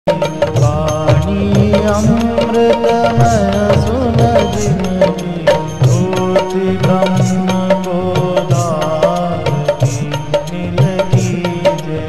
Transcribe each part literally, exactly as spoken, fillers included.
वाणी अमृतमय सुन जिनकी ज्योति ब्रह्म को दारती मिल कीजे।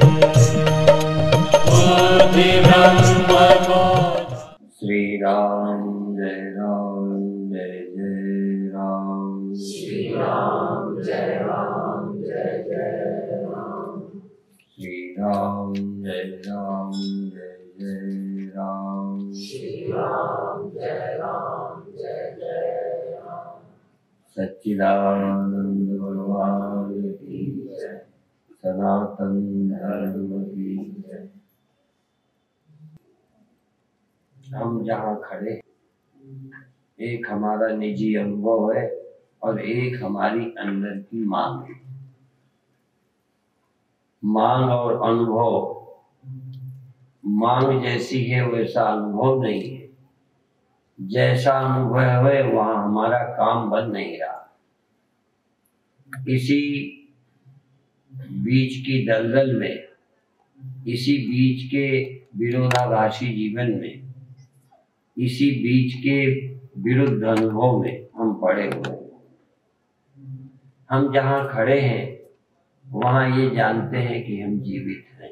ज्योति ब्रह्म को। श्री राम जय राम जय जय राम। श्री राम जय राम जय जय राम। श्री राम जय राम जय जय राम। श्री राम जय राम जय जय राम। सच्चिदानंद भगवान की जय। सनातन धर्म की जय। हम जहाँ खड़े, एक हमारा निजी अनुभव है और एक हमारी अंदर की मांग है। मांग और अनुभव, मांग जैसी है वैसा अनुभव नहीं है। जैसा अनुभव है वहां हमारा काम बन नहीं रहा। इसी बीच की दलदल में, इसी बीच के विरोधाभासी जीवन में, इसी बीच के विरुद्ध अनुभव में हम पड़े हुए हैं। हम जहाँ खड़े हैं वहाँ ये जानते हैं कि हम जीवित हैं।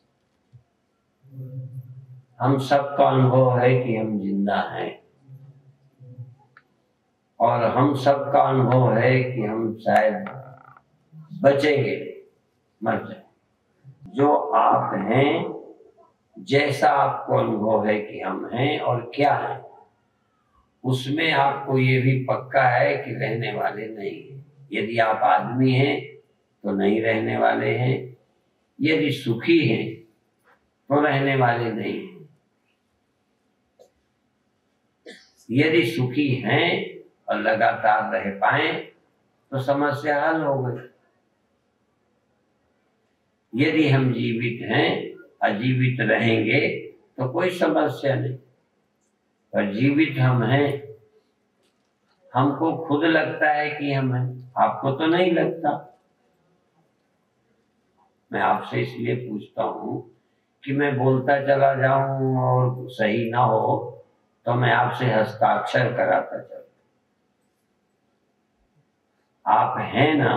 हम सबका अनुभव है कि हम जिंदा हैं और हम सबका अनुभव है कि हम शायद बचेंगे, मर जाए। जो आप हैं, जैसा आपको अनुभव है कि हम हैं और क्या हैं, उसमें आपको ये भी पक्का है कि रहने वाले नहीं हैं। यदि आप आदमी हैं तो नहीं रहने वाले हैं, यदि सुखी हैं तो रहने वाले नहीं हैं, यदि सुखी हैं और लगातार रह पाए तो समस्या हल हो गई। यदि हम जीवित हैं, अजीवित रहेंगे तो कोई समस्या नहीं, पर जीवित हम हैं। हमको खुद लगता है कि हम हैं, आपको तो नहीं लगता। मैं आपसे इसलिए पूछता हूँ कि मैं बोलता चला जाऊं और सही ना हो तो मैं आपसे हस्ताक्षर कराता चलूं। आप हैं ना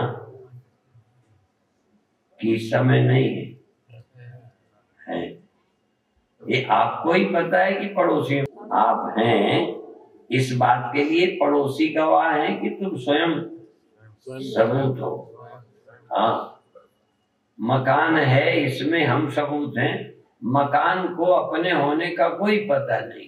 कि इस समय नहीं है? हैं। ये आपको ही पता है कि पड़ोसी आप हैं। इस बात के लिए पड़ोसी गवाह हैं कि तुम स्वयं सबूत हो। हाँ, मकान है, इसमें हम सबूत हैं। मकान को अपने होने का कोई पता नहीं।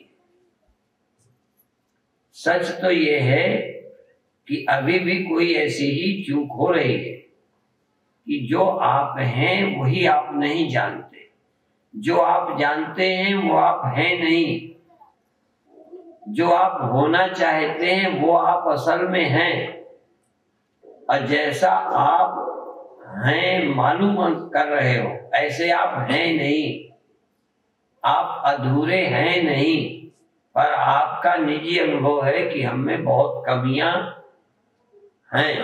सच तो ये है कि अभी भी कोई ऐसी ही चूक हो रही है कि जो आप हैं वही आप नहीं जानते, जो आप जानते हैं वो आप हैं नहीं, जो आप होना चाहते हैं वो आप असल में हैं, और जैसा आप हैं मालूम कर रहे हो ऐसे आप हैं नहीं। आप अधूरे हैं नहीं, पर आपका निजी अनुभव है कि हम में बहुत कमियां हैं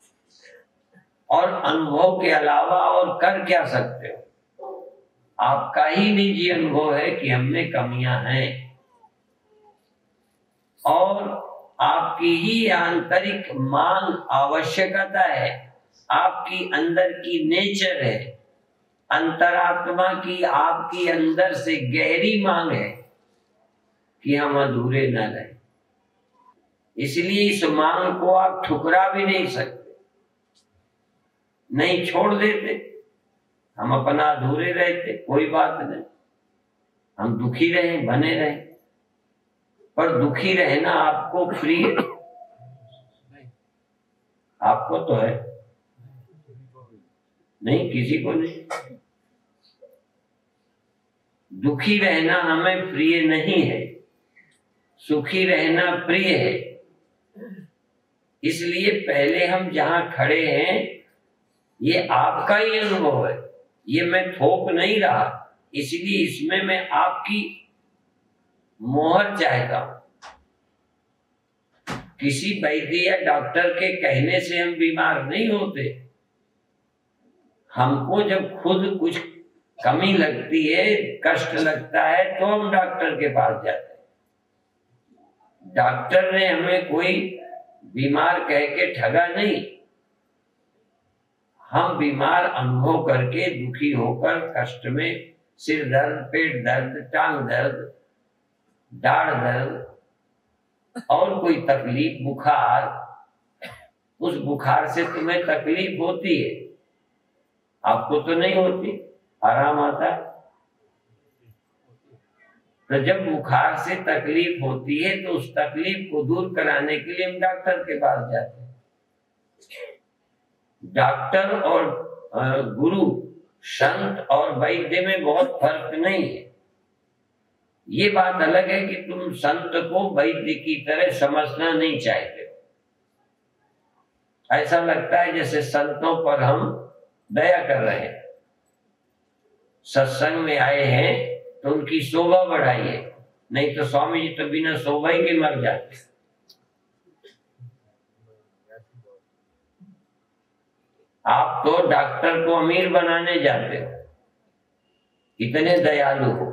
और अनुभव के अलावा और कर क्या सकते हो। आपका ही निजी अनुभव है कि हम में कमियां हैं और आपकी ही आंतरिक मांग आवश्यकता है, आपकी अंदर की नेचर है, अंतरात्मा की आपकी अंदर से गहरी मांग है कि हम अधूरे न रहें। इसलिए इस मांग को आप ठुकरा भी नहीं सकते, नहीं छोड़ देते। हम अपना अधूरे रहते, कोई बात नहीं, हम दुखी रहे, बने रहे, पर दुखी रहना आपको फ्री है। आपको तो है नहीं, किसी को नहीं। दुखी रहना हमें प्रिय नहीं है, सुखी रहना प्रिय है। इसलिए पहले हम जहां खड़े हैं ये आपका ही अनुभव है, ये मैं थोप नहीं रहा, इसलिए इसमें मैं आपकी मोहर चाहता हूं। किसी वैद्य या डॉक्टर के कहने से हम बीमार नहीं होते। हमको जब खुद कुछ कमी लगती है, कष्ट लगता है, तो हम डॉक्टर के पास जाते हैं। डॉक्टर ने हमें कोई बीमार कह के ठगा नहीं। हम बीमार अनुभव करके, दुखी होकर, कष्ट में, सिर दर्द, पेट दर्द, टांग दर्द, दाढ़ दर्द और कोई तकलीफ, बुखार, उस बुखार से तुम्हें तकलीफ होती है, आपको तो नहीं होती, आराम आता है। तो जब बुखार से तकलीफ होती है तो उस तकलीफ को दूर कराने के लिए हम डॉक्टर के पास जाते हैं। डॉक्टर और गुरु, संत और वैद्य में बहुत फर्क नहीं है। ये बात अलग है कि तुम संत को वैद्य की तरह समझना नहीं चाहते। ऐसा लगता है जैसे संतों पर हम दया कर रहे हैं। सत्संग में आए हैं तो उनकी शोभा बढ़ाइए, नहीं तो स्वामी जी तो बिना शोभा ही के मर जाते। आप तो डॉक्टर को अमीर बनाने जाते हो, इतने दयालु हो।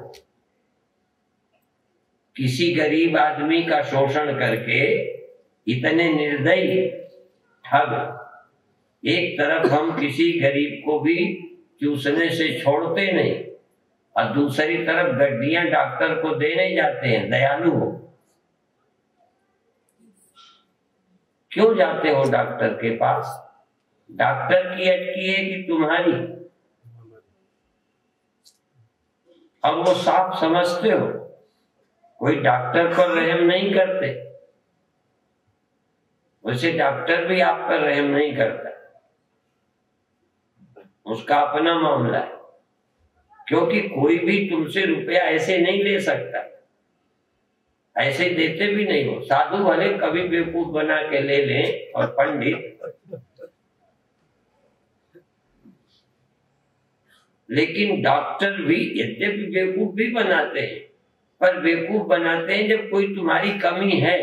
किसी गरीब आदमी का शोषण करके इतने निर्दयी ठग। एक तरफ हम किसी गरीब को भी चूसने से छोड़ते नहीं और दूसरी तरफ गड्डियां डॉक्टर को देने जाते हैं। दयालु हो। क्यों जाते हो डॉक्टर के पास? डॉक्टर की अटकी है कि तुम्हारी? अब वो साफ समझते हो, कोई डॉक्टर पर रहम नहीं करते, वैसे डॉक्टर भी आप पर रहम नहीं करता, उसका अपना मामला है। क्योंकि कोई भी तुमसे रुपया ऐसे नहीं ले सकता, ऐसे देते भी नहीं हो। साधु वाले कभी बेवकूफ बना के ले लें, और पंडित, लेकिन डॉक्टर भी यद्यपि बेवकूफ भी बनाते हैं, पर बेवकूफ बनाते हैं जब कोई तुम्हारी कमी है,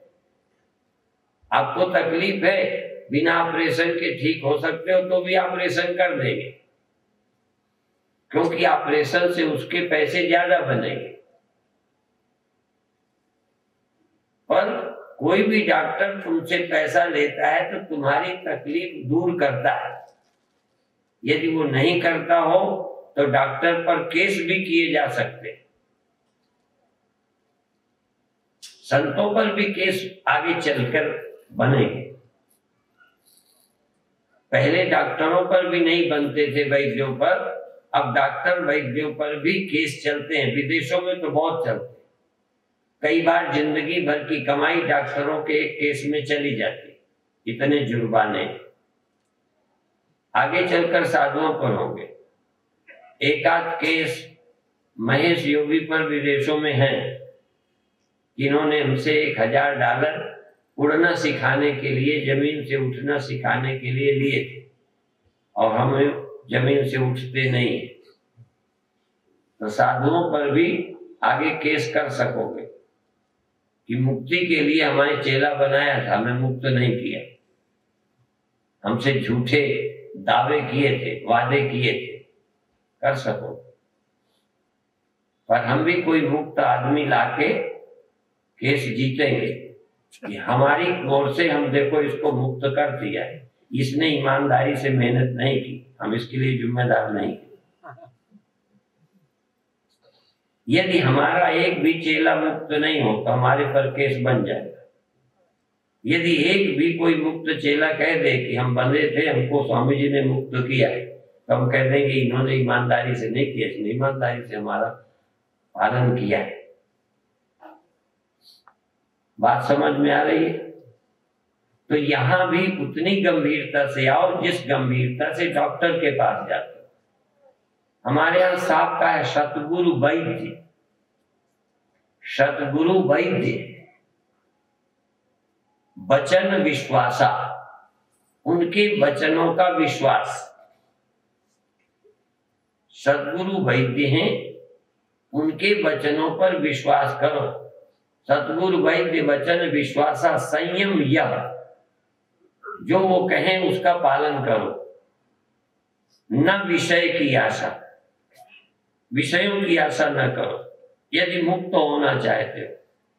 आपको तकलीफ है, बिना ऑपरेशन के ठीक हो सकते हो तो भी ऑपरेशन कर देंगे, क्योंकि ऑपरेशन से उसके पैसे ज्यादा बनेंगे। पर कोई भी डॉक्टर तुमसे पैसा लेता है तो तुम्हारी तकलीफ दूर करता है। यदि वो नहीं करता हो तो डॉक्टर पर केस भी किए जा सकते हैं। संतों पर भी केस आगे चलकर बनेंगे। पहले डॉक्टरों पर भी नहीं बनते थे, वैद्यों पर, अब डॉक्टर वैद्यों पर भी केस चलते हैं। विदेशों में तो बहुत चलते हैं। कई बार जिंदगी भर की कमाई डॉक्टरों के एक केस में चली जाती, इतने जुर्माने। आगे चलकर साधुओं पर होंगे। एक आध केस महेश योगी पर विदेशों में है, इन्होंने हमसे एक हजार डॉलर उड़ना सिखाने के लिए, जमीन से उठना सिखाने के लिए लिए थे, और हम जमीन से उठते नहीं। तो साधुओं पर भी आगे केस कर सकोगे कि मुक्ति के लिए हमारे चेला बनाया था, हमें मुक्त नहीं किया, हमसे झूठे दावे किए थे, वादे किए थे, कर सको। पर हम भी कोई मुक्त आदमी लाके केस जीतेंगे कि हमारी ओर से हम देखो इसको मुक्त कर दिया है, इसने ईमानदारी से मेहनत नहीं की, हम इसके लिए जिम्मेदार नहीं। यदि हमारा एक भी चेला मुक्त नहीं हो तो हमारे पर केस बन जाएगा। यदि एक भी कोई मुक्त चेला कह दे कि हम बंधे थे, हमको स्वामी जी ने मुक्त किया है, तो हम कह देंगे इन्होंने ईमानदारी से नहीं किया, इसने ईमानदारी से हमारा पालन किया है। बात समझ में आ रही है? तो यहां भी उतनी गंभीरता से आओ जिस गंभीरता से डॉक्टर के पास जाते हो। हमारे यहां साहब का है सतगुरु वैद्य, सतगुरु वैद्य, वचन विश्वासा, उनके वचनों का विश्वास। सतगुरु वैद्य हैं, उनके वचनों पर विश्वास करो। सतगुरु वैद्य वचन विश्वासा संयम, यह जो वो कहें उसका पालन करो। न विषय की आशा, विषयों की आशा न करो यदि मुक्त होना चाहते हो।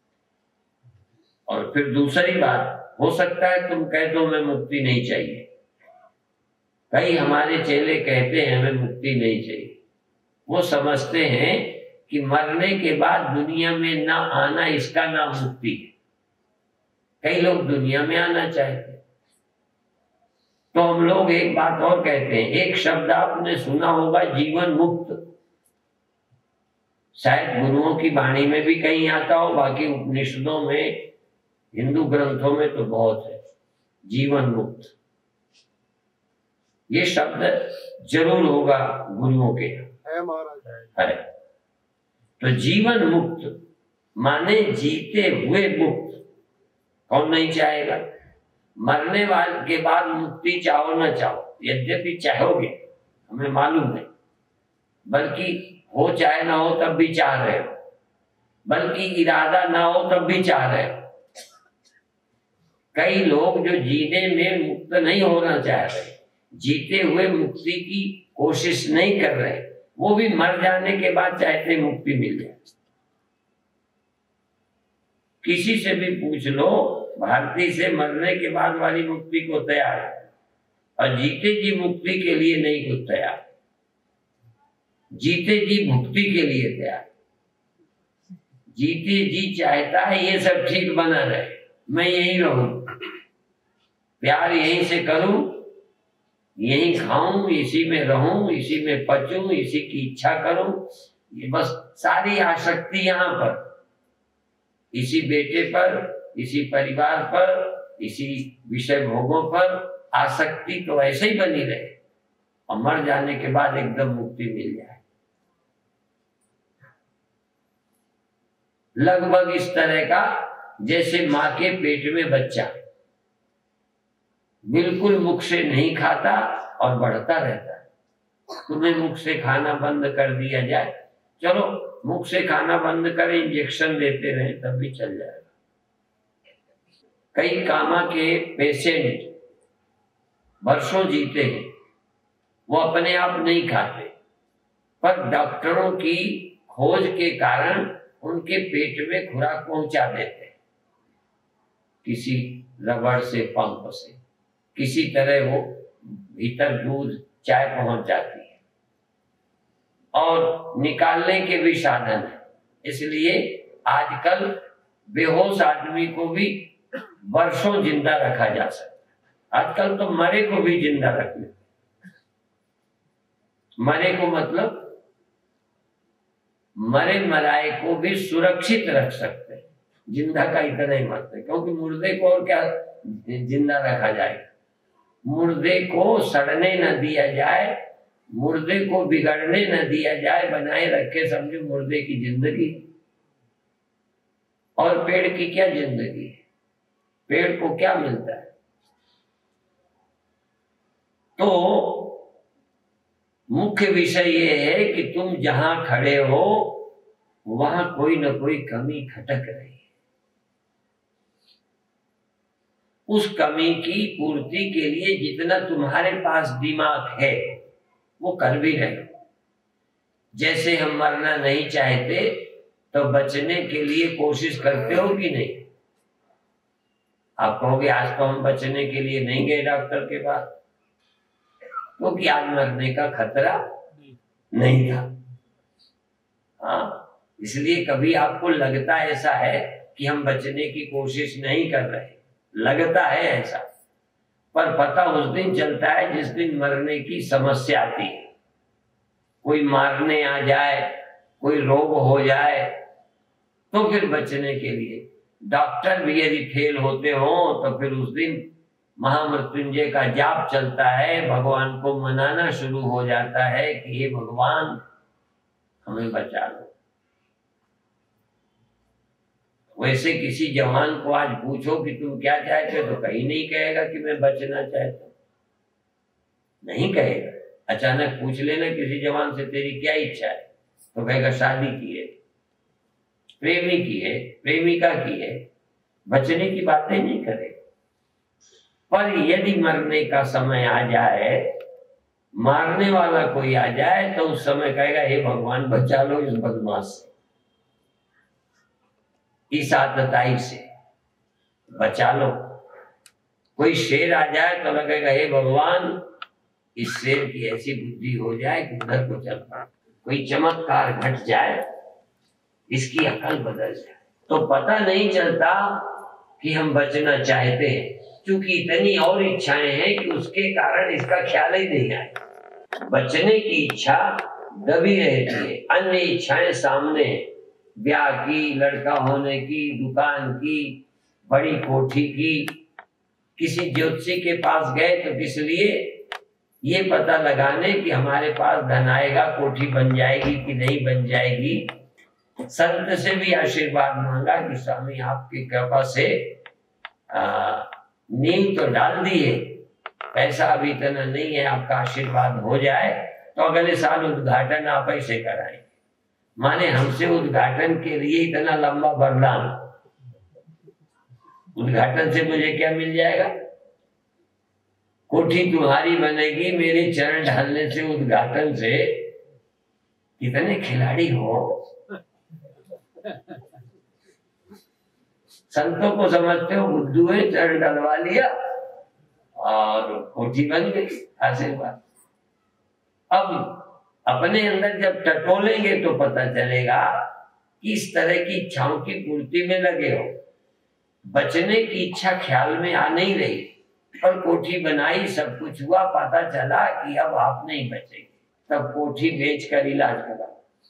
और फिर दूसरी बात, हो सकता है तुम कह दो मैं मुक्ति नहीं चाहिए। कई हमारे चेले कहते हैं हमें मुक्ति नहीं चाहिए। वो समझते हैं कि मरने के बाद दुनिया में ना आना इसका नाम मुक्ति है। कई लोग दुनिया में आना चाहते हैं। तो हम लोग एक बात और कहते हैं, एक शब्द आपने सुना होगा, जीवन मुक्त। शायद गुरुओं की वाणी में भी कहीं आता हो, बाकी उपनिषदों में, हिंदू ग्रंथों में तो बहुत है जीवन मुक्त। ये शब्द जरूर होगा गुरुओं के है महाराज है। तो जीवन मुक्त माने जीते हुए मुक्त। कौन नहीं चाहेगा? मरने वाले के बाद मुक्ति चाहो ना चाहो, यद्यपि चाहोगे हमें मालूम है, बल्कि हो चाहे ना हो तब भी चाह रहे हो, बल्कि इरादा ना हो तब भी चाह रहे हो। कई लोग जो जीने में मुक्त नहीं होना चाह रहे, जीते हुए मुक्ति की कोशिश नहीं कर रहे, वो भी मर जाने के बाद चाहते मुक्ति मिल जाए। किसी से भी पूछ लो, भारती से मरने के बाद वाली मुक्ति को तैयार है, और जीते जी मुक्ति के लिए नहीं कुछ तैयार। जीते जी मुक्ति के लिए तैयार। जीते जी चाहता है ये सब ठीक बना रहे, मैं यहीं रहूं, प्यार यहीं से करूं, यहीं खाऊं, इसी में रहूं, इसी में पचूं, इसी की इच्छा करूं। ये बस सारी आसक्ति यहाँ पर, इसी बेटे पर, इसी परिवार पर, इसी विषय भोगों पर आसक्ति तो ऐसे ही बनी रहे, और मर जाने के बाद एकदम मुक्ति मिल जाए। लगभग इस तरह का जैसे माँ के पेट में बच्चा बिल्कुल मुख से नहीं खाता और बढ़ता रहता है। तुम्हें मुख से खाना बंद कर दिया जाए, चलो मुख से खाना बंद करें, इंजेक्शन देते रहे तब भी चल जाएगा। कई कामा के पेशेंट वर्षों जीते हैं, वो अपने आप नहीं खाते, पर डॉक्टरों की खोज के कारण उनके पेट में खुराक पहुंचा देते हैं, किसी रबड़ से, पंप से, किसी तरह वो भीतर दूध चाय पहुंच जाती है, और निकालने के भी साधन है। इसलिए आजकल बेहोश आदमी को भी वर्षों जिंदा रखा जा सकता है। आजकल तो मरे को भी जिंदा रखने, मरे को मतलब मरे मराए को भी सुरक्षित रख सकते हैं, जिंदा का इतना ही मरते, क्योंकि मुर्दे को और क्या जिंदा रखा जाएगा। मुर्दे को सड़ने न दिया जाए, मुर्दे को बिगड़ने न दिया जाए, बनाए रखे समझो मुर्दे की जिंदगी। और पेड़ की क्या जिंदगी है, पेड़ को क्या मिलता है? तो मुख्य विषय ये है कि तुम जहां खड़े हो वहां कोई न कोई कमी खटक रही है। उस कमी की पूर्ति के लिए जितना तुम्हारे पास दिमाग है वो कर भी रहे हो। जैसे हम मरना नहीं चाहते तो बचने के लिए कोशिश करते हो कि नहीं? आप कहोगे आज तो हम बचने के लिए नहीं गए डॉक्टर के पास, क्योंकि आज मरने का खतरा नहीं था। हाँ, इसलिए कभी आपको लगता ऐसा है कि हम बचने की कोशिश नहीं कर रहे, लगता है ऐसा, पर पता उस दिन चलता है जिस दिन मरने की समस्या आती है। कोई मारने आ जाए, कोई रोग हो जाए, तो फिर बचने के लिए डॉक्टर भी यदि फेल होते हो तो फिर उस दिन महामृत्युंजय का जाप चलता है, भगवान को मनाना शुरू हो जाता है कि हे भगवान हमें बचा लो। वैसे किसी जवान को आज पूछो कि तुम क्या चाहते हो तो कहीं नहीं कहेगा कि मैं बचना चाहता हूं, नहीं कहेगा। अचानक पूछ लेना किसी जवान से तेरी क्या इच्छा है, तो कहेगा शादी की है, प्रेमी की है, प्रेमिका की है, बचने की बातें नहीं करेगा। पर यदि मरने का समय आ जाए मारने वाला कोई आ जाए तो उस समय कहेगा हे भगवान बचा लो इस बदमाश से, इस आतताई से बचा लो। कोई शेर आ जाए तो लगेगा हे भगवान इस शेर की ऐसी बुद्धि हो जाए कि उधर को चल पा, कोई चमत्कार घट जाए इसकी अकल बदल जाए। तो पता नहीं चलता कि हम बचना चाहते हैं, क्योंकि इतनी और इच्छाएं हैं कि उसके कारण इसका ख्याल ही नहीं आए। बचने की इच्छा दबी रहती है, अन्य इच्छाएं सामने, ब्याह की, लड़का होने की, दुकान की, बड़ी कोठी की। किसी ज्योतिषी के पास गए तो किस लिए? ये पता लगाने कि हमारे पास धन आएगा, कोठी बन जाएगी कि नहीं बन जाएगी। संत से भी आशीर्वाद मांगा कि स्वामी आपकी कृपा से नींव तो डाल दी है, पैसा अभी इतना नहीं है, आपका आशीर्वाद हो जाए तो अगले साल उद्घाटन आप ऐसे कराएं। माने हमसे उद्घाटन के लिए इतना लंबा वरदान, उद्घाटन से मुझे क्या मिल जाएगा? कोठी तुम्हारी बनेगी मेरे चरण ढालने से, उद्घाटन से। कितने खिलाड़ी हो। संतों को समझते हो बुद्धू है, चरण डलवा लिया और कोठी बन गई, आशीर्वाद। अब अपने अंदर जब टटोलेंगे तो पता चलेगा कि इस तरह की इच्छाओं की पूर्ति में लगे हो। बचने की इच्छा ख्याल में आ नहीं रही, पर कोठी बनाई, सब कुछ हुआ, पता चला कि अब आप नहीं बचेंगे, तब कोठी बेचकर इलाज करा।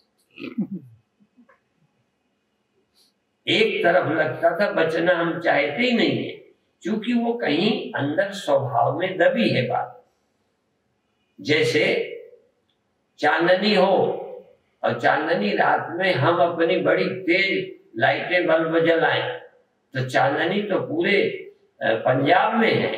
एक तरफ लगता था बचना हम चाहते ही नहीं है, क्योंकि वो कहीं अंदर स्वभाव में दबी है बात। जैसे चांदनी हो और चांदनी रात में हम अपनी बड़ी तेज लाइटें बल्ब जलाएं, तो चांदनी तो पूरे पंजाब में है,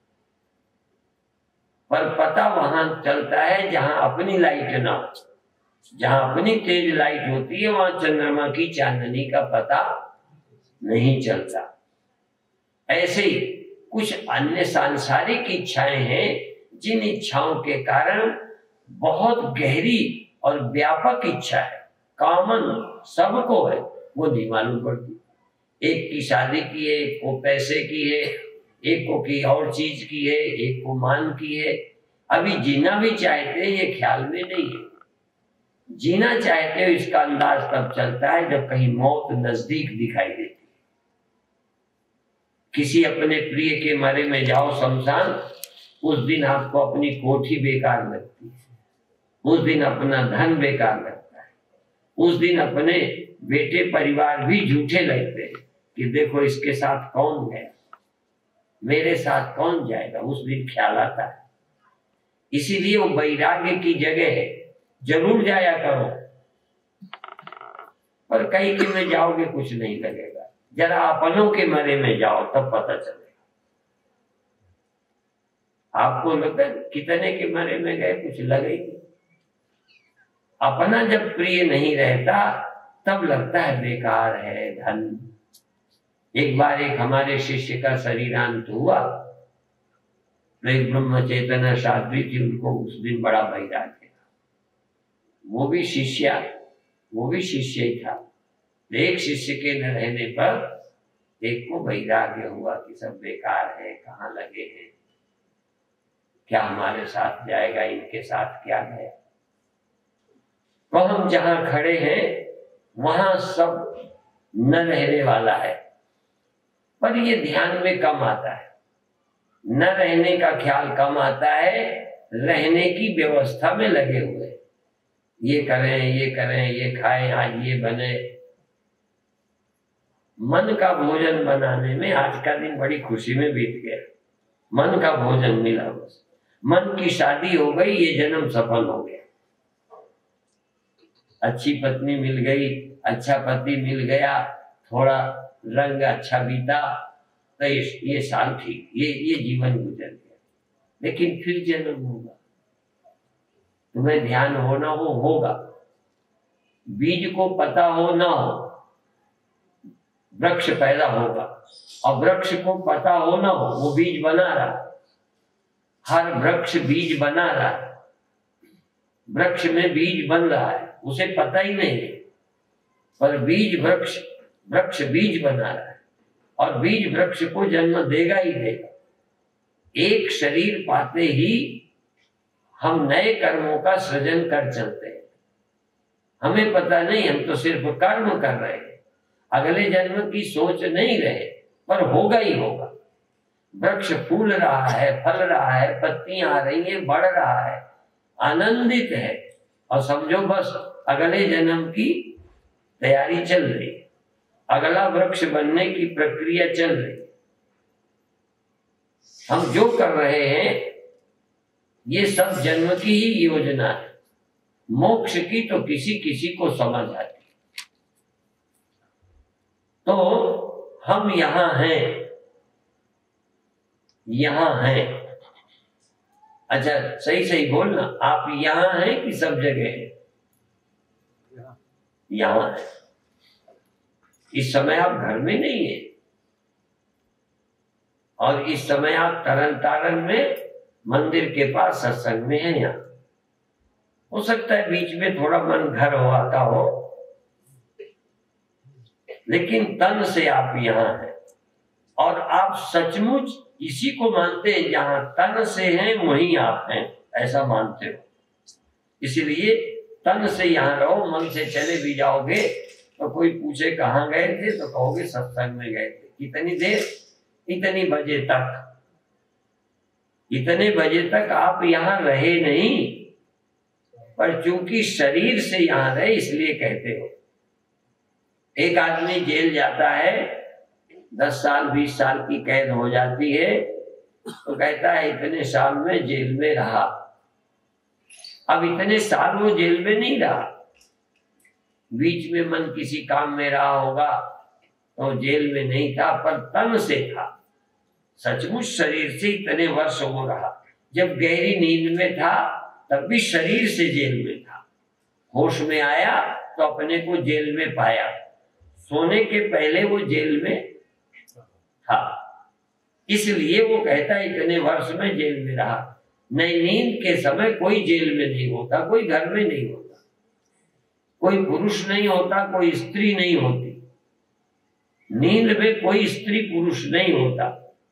पर पता वहां चलता है जहां अपनी लाइट ना हो। जहां अपनी तेज लाइट होती है वहां चंद्रमा की चांदनी का पता नहीं चलता। ऐसे ही कुछ अन्य सांसारिक इच्छाएं हैं, जिन इच्छाओं के कारण बहुत गहरी और व्यापक इच्छा है, कॉमन सबको है, वो नहीं मालूम पड़ती। एक की शादी की है, एक को पैसे की है, एक को की और चीज की है, एक को मान की है। अभी जीना भी चाहते हैं ये ख्याल में नहीं है। जीना चाहते हो इसका अंदाज तब चलता है जब कहीं मौत नजदीक दिखाई देती है। किसी अपने प्रिय के मरे में जाओ शमशान, उस दिन आपको अपनी कोठी बेकार लगती है, उस दिन अपना धन बेकार लगता है, उस दिन अपने बेटे परिवार भी झूठे लगते हैं कि देखो इसके साथ कौन गया, मेरे साथ कौन जाएगा, उस दिन ख्याल आता है। इसीलिए वो वैराग्य की जगह है, जरूर जाया करो, पर कहीं के में जाओगे कुछ नहीं लगेगा। जरा अपनों के मरे में जाओ तब पता चलेगा। आपको लगता है कितने के मरे में गए, कुछ लगेगी। अपना जब प्रिय नहीं रहता तब लगता है बेकार है धन। एक बार एक हमारे शिष्य का शरीरांत हुआ, तो एक ब्रह्म चेतना साध्वी थी, उनको उस दिन बड़ा वैराग्य था। वो भी शिष्या वो भी शिष्य ही था। एक शिष्य के न रहने पर एक को वैराग्य हुआ कि सब बेकार है, कहाँ लगे हैं, क्या हमारे साथ जाएगा, इनके साथ क्या गया। तो हम जहां खड़े हैं वहां सब न रहने वाला है, पर ये ध्यान में कम आता है। न रहने का ख्याल कम आता है, रहने की व्यवस्था में लगे हुए, ये करें ये करें ये खाएं, आज ये बने। मन का भोजन बनाने में आज का दिन बड़ी खुशी में बीत गया। मन का भोजन मिला, बस मन की शादी हो गई, ये जन्म सफल हो गया। अच्छी पत्नी मिल गई, अच्छा पति मिल गया, थोड़ा रंग अच्छा बीता, तो ये साल ठीक, ये ये जीवन गुजर गया। लेकिन फिर जन्म होगा, तुम्हें ध्यान होना हो होगा। बीज को पता हो ना हो, वृक्ष पैदा होगा, और वृक्ष को पता हो ना हो, वो बीज बना रहा। हर वृक्ष बीज बना रहा, वृक्ष में बीज बन रहा है, उसे पता ही नहीं है, पर बीज वृक्ष वृक्ष बीज बना रहा है और बीज वृक्ष को जन्म देगा ही देगा। एक शरीर पाते ही हम नए कर्मों का सृजन कर चलते हैं। हमें पता नहीं, हम तो सिर्फ कर्म कर रहे हैं, अगले जन्म की सोच नहीं रहे, पर होगा ही होगा। वृक्ष फूल रहा है, फल रहा है, पत्तियां आ रही है, बढ़ रहा है, आनंदित है, और समझो बस अगले जन्म की तैयारी चल रही है, अगला वृक्ष बनने की प्रक्रिया चल रही है। हम जो कर रहे हैं ये सब जन्म की ही योजना है। मोक्ष की तो किसी किसी को समझ आती। तो हम यहां हैं, यहां हैं। अच्छा सही सही बोलना, आप यहां हैं कि सब जगह हैं? यहां है। इस समय आप घर में नहीं है, और इस समय आप तरन तारण में मंदिर के पास सत्संग में है। यहाँ हो सकता है बीच में थोड़ा मन घर हो आता हो, लेकिन तन से आप यहाँ हैं, और आप सचमुच इसी को मानते हैं, जहां तन से हैं वहीं आप हैं, ऐसा मानते हो। इसलिए तन से यहाँ रहो, मन से चले भी जाओगे तो कोई पूछे कहाँ गए थे तो कहोगे सत्संग में गए थे। कितनी देर? इतनी बजे तक। इतने बजे तक आप यहाँ रहे नहीं, पर चूंकि शरीर से यहाँ रहे इसलिए कहते हो। एक आदमी जेल जाता है, दस साल बीस साल की कैद हो जाती है, तो कहता है इतने साल में जेल में रहा। अब इतने साल वो जेल में नहीं रहा, बीच में मन किसी काम में रहा होगा तो जेल में नहीं था, पर तन से था। सचमुच शरीर से इतने वर्ष वो रहा। जब गहरी नींद में था तब भी शरीर से जेल में था, होश में आया तो अपने को जेल में पाया। सोने के पहले वो जेल में था, इसलिए वो कहता है इतने वर्ष में जेल में रहा। नहीं, नींद के समय कोई जेल में नहीं होता, कोई घर में नहीं होता, कोई पुरुष नहीं होता, कोई स्त्री नहीं होती। नींद में कोई स्त्री पुरुष नहीं होता,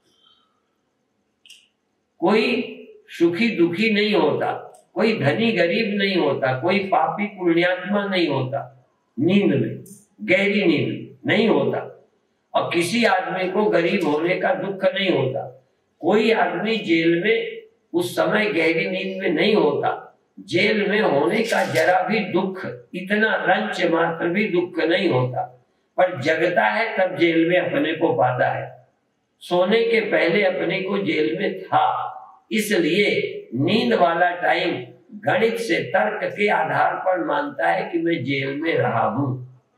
कोई सुखी दुखी नहीं होता, कोई धनी गरीब नहीं होता, कोई पापी पुण्यात्मा नहीं होता। नींद में, गहरी नींद नहीं होता। और किसी आदमी को गरीब होने का दुख नहीं होता। कोई आदमी जेल में उस समय गहरी नींद में नहीं होता। जेल में होने का जरा भी दुख, इतना रंच मात्र भी दुख नहीं होता, पर जगता है तब जेल में अपने को पाता है। सोने के पहले अपने को जेल में था, इसलिए नींद वाला टाइम गणित से तर्क के आधार पर मानता है कि मैं जेल में रहा हूं।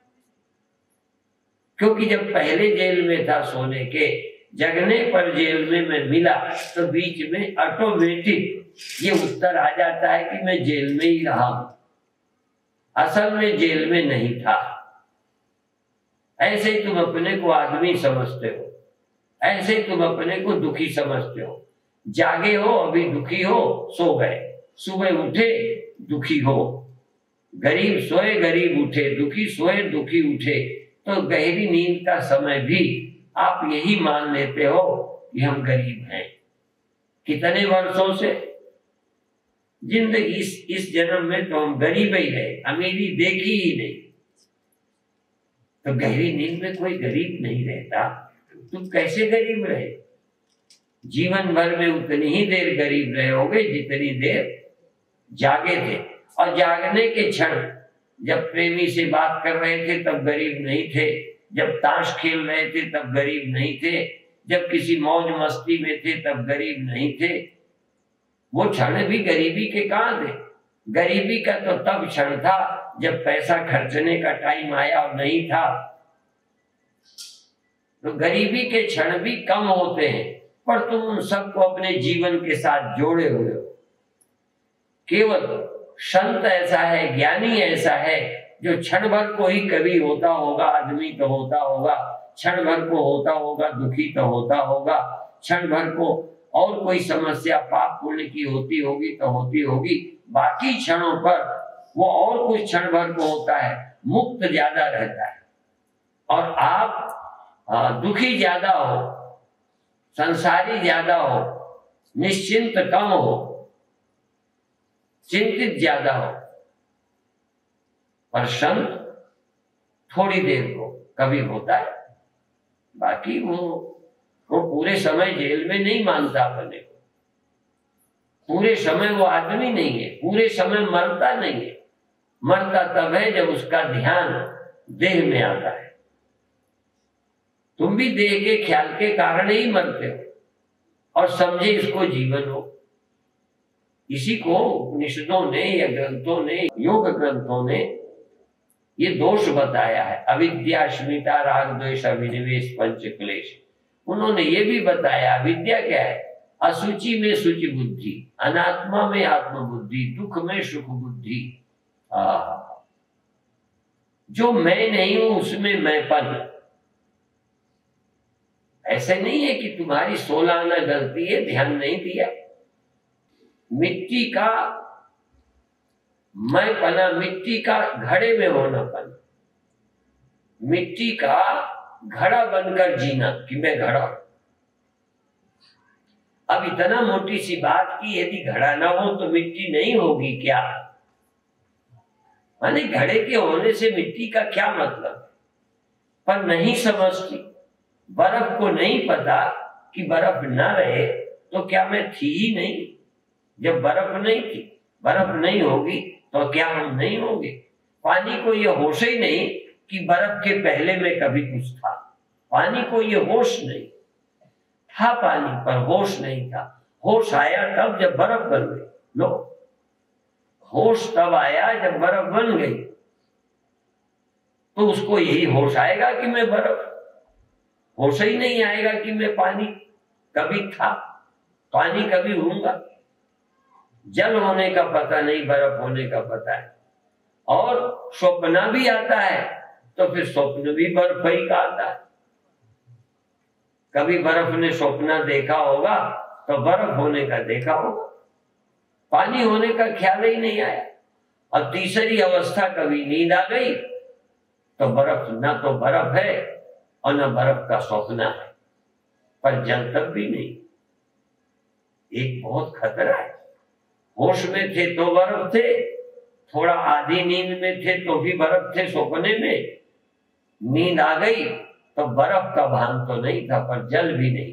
क्योंकि जब पहले जेल में था सोने के, जगने पर जेल में मैं मिला, तो बीच में ऑटोमेटिक ये उत्तर आ जाता है कि मैं जेल में ही रहा हूं, असल में जेल में नहीं था। ऐसे ही तुम अपने को आदमी समझते हो, ऐसे ही तुम अपने को दुखी समझते हो। जागे हो, अभी दुखी हो, सो गए, सुबह उठे दुखी हो। गरीब सोए, गरीब उठे, दुखी सोए, दुखी उठे। तो गहरी नींद का समय भी आप यही मान लेते हो कि हम गरीब हैं। कितने वर्षों से जिंदगी, इस इस जन्म में तो हम गरीब ही रहे, अमीरी देखी ही नहीं। तो गहरी नींद में कोई गरीब नहीं रहता, तुम कैसे गरीब रहे? जीवन भर में उतनी ही देर गरीब रहे होगे जितनी देर जागे थे। और जागने के क्षण, जब प्रेमी से बात कर रहे थे तब गरीब नहीं थे, जब ताश खेल रहे थे तब गरीब नहीं थे, जब किसी मौज मस्ती में थे तब गरीब नहीं थे। वो क्षण भी गरीबी के कहां थे? गरीबी का तो तब क्षण था जब पैसा खर्चने का टाइम आया और नहीं था। तो गरीबी के क्षण भी कम होते हैं, पर तुम उन सबको अपने जीवन के साथ जोड़े हुए हो। केवल संत ऐसा है, ज्ञानी ऐसा है, जो क्षण भर को ही कभी होता होगा, आदमी तो होता होगा, क्षण भर को होता होगा, दुखी तो होता होगा, क्षण भर को और कोई समस्या पाप पुण्य की होती होगी तो होती होगी, बाकी क्षणों पर वो और कुछ क्षण भर को होता है, मुक्त ज्यादा रहता है। और आप दुखी ज्यादा हो, संसारी ज्यादा हो, निश्चिंत कम हो, चिंतित ज्यादा हो। पर संत थोड़ी देर को कभी होता है, बाकी वो वो पूरे समय जेल में नहीं मानता अपने को, पूरे समय वो आदमी नहीं है, पूरे समय मरता नहीं है। मरता तब है जब उसका ध्यान देह में आता है। तुम भी देह के ख्याल के कारण ही मरते हो और समझे इसको जीवन हो। इसी को उपनिषदों ने या ग्रंथों ने, योग ग्रंथों ने ये दोष बताया है। अविद्या, अस्मिता, राग, द्वेष, अभिनिवेश, पंच क्लेश। उन्होंने ये भी बताया अविद्या क्या है? असुचि में सुचि बुद्धि, अनात्मा में आत्म बुद्धि, दुख में सुख बुद्धि। जो मैं नहीं हूं उसमें मैंपन। ऐसे नहीं है कि तुम्हारी सोलह आना गलती है, ध्यान नहीं दिया। मिट्टी का मैंपना, मिट्टी का घड़े में होनापन, मिट्टी का घड़ा बनकर जीना कि मैं घड़ा। अब इतना मोटी सी बात कि यदि घड़ा ना हो तो मिट्टी नहीं होगी क्या? माने घड़े के होने से मिट्टी का क्या मतलब? पर नहीं समझती। बर्फ को नहीं पता कि बर्फ ना रहे तो क्या मैं थी ही नहीं? जब बर्फ नहीं थी, बर्फ नहीं होगी तो क्या हम नहीं होंगे? पानी को ये होश ही नहीं कि बर्फ के पहले में कभी कुछ था। पानी को ये होश नहीं था, पानी पर होश नहीं था। होश आया तब जब बर्फ बन गई। लो, होश तब आया जब बर्फ बन गई। तो उसको यही होश आएगा कि मैं बर्फ, होश ही नहीं आएगा कि मैं पानी कभी था, पानी कभी हूंगा। जल होने का पता नहीं, बर्फ होने का पता है। और स्वप्न भी आता है तो फिर स्वप्न भी बर्फ ही का आता है। कभी बर्फ ने स्वप्न देखा होगा तो बर्फ होने का देखा होगा, पानी होने का ख्याल ही नहीं आया। और तीसरी अवस्था कभी नींद आ गई तो बर्फ ना तो बर्फ है और न बर्फ का स्वप्न है, पर जल तक भी नहीं। एक बहुत खतरा है। होश में थे तो बर्फ थे, थोड़ा आधी नींद में थे तो भी बर्फ थे सपने में। नींद आ गई तो बर्फ का भान तो नहीं था, पर जल भी नहीं।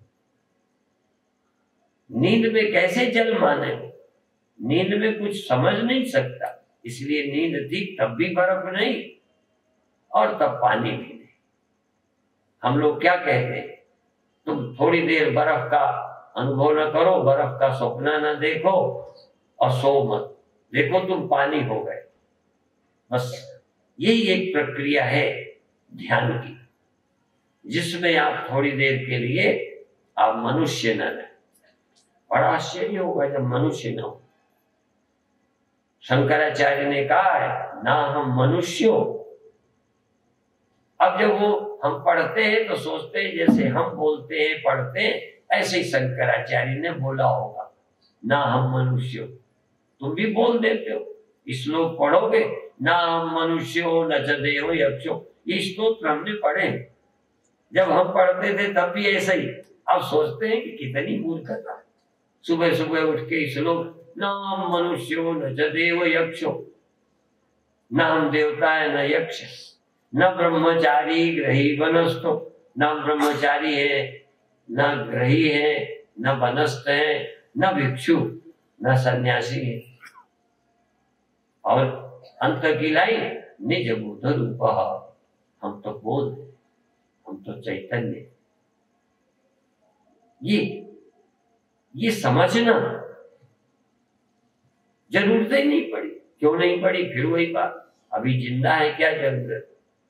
नींद में कैसे जल माने? नींद में कुछ समझ नहीं सकता, इसलिए नींद थी तब भी बर्फ नहीं और तब पानी भी नहीं। हम लोग क्या कहते हैं? तुम थोड़ी देर बर्फ का अनुभव न करो, बर्फ का स्वप्न न देखो और सो मत, देखो तुम पानी हो गए। बस यही एक प्रक्रिया है ध्यान की, जिसमें आप थोड़ी देर के लिए आप मनुष्य न रहे। बड़ा आश्चर्य होगा जब मनुष्य न हो। शंकराचार्य ने कहा है ना हम मनुष्य हो। अब जब वो हम पढ़ते हैं तो सोचते हैं जैसे हम बोलते हैं पढ़ते हैं, ऐसे ही शंकराचार्य ने बोला होगा ना हम मनुष्य हो। तुम भी बोल देते हो, श्लोक पढ़ोगे ना हम मनुष्य हो न च देव यक्षो। ये स्तोत्र हमने पढ़े, जब हम पढ़ते थे तब भी ऐसा ही। अब सोचते हैं कि कितनी मूर्खता। सुबह सुबह उठ के श्लोक न हम मनुष्य हो न च देव यक्षो, न हम देवता है न यक्ष, न ब्रह्मचारी ग्रही वनस्तो। न ब्रह्मचारी है, न ग्रही है, न वनस्थ है, न भिक्षु, न सन्यासी है। और अंत की लाइन निज बुध रूप। हम तो बोध है, हम तो चैतन्य। ये ये समझना जरूरत ही नहीं पड़ी। क्यों नहीं पड़ी? फिर वही बात, अभी जिंदा है, क्या जरूरत?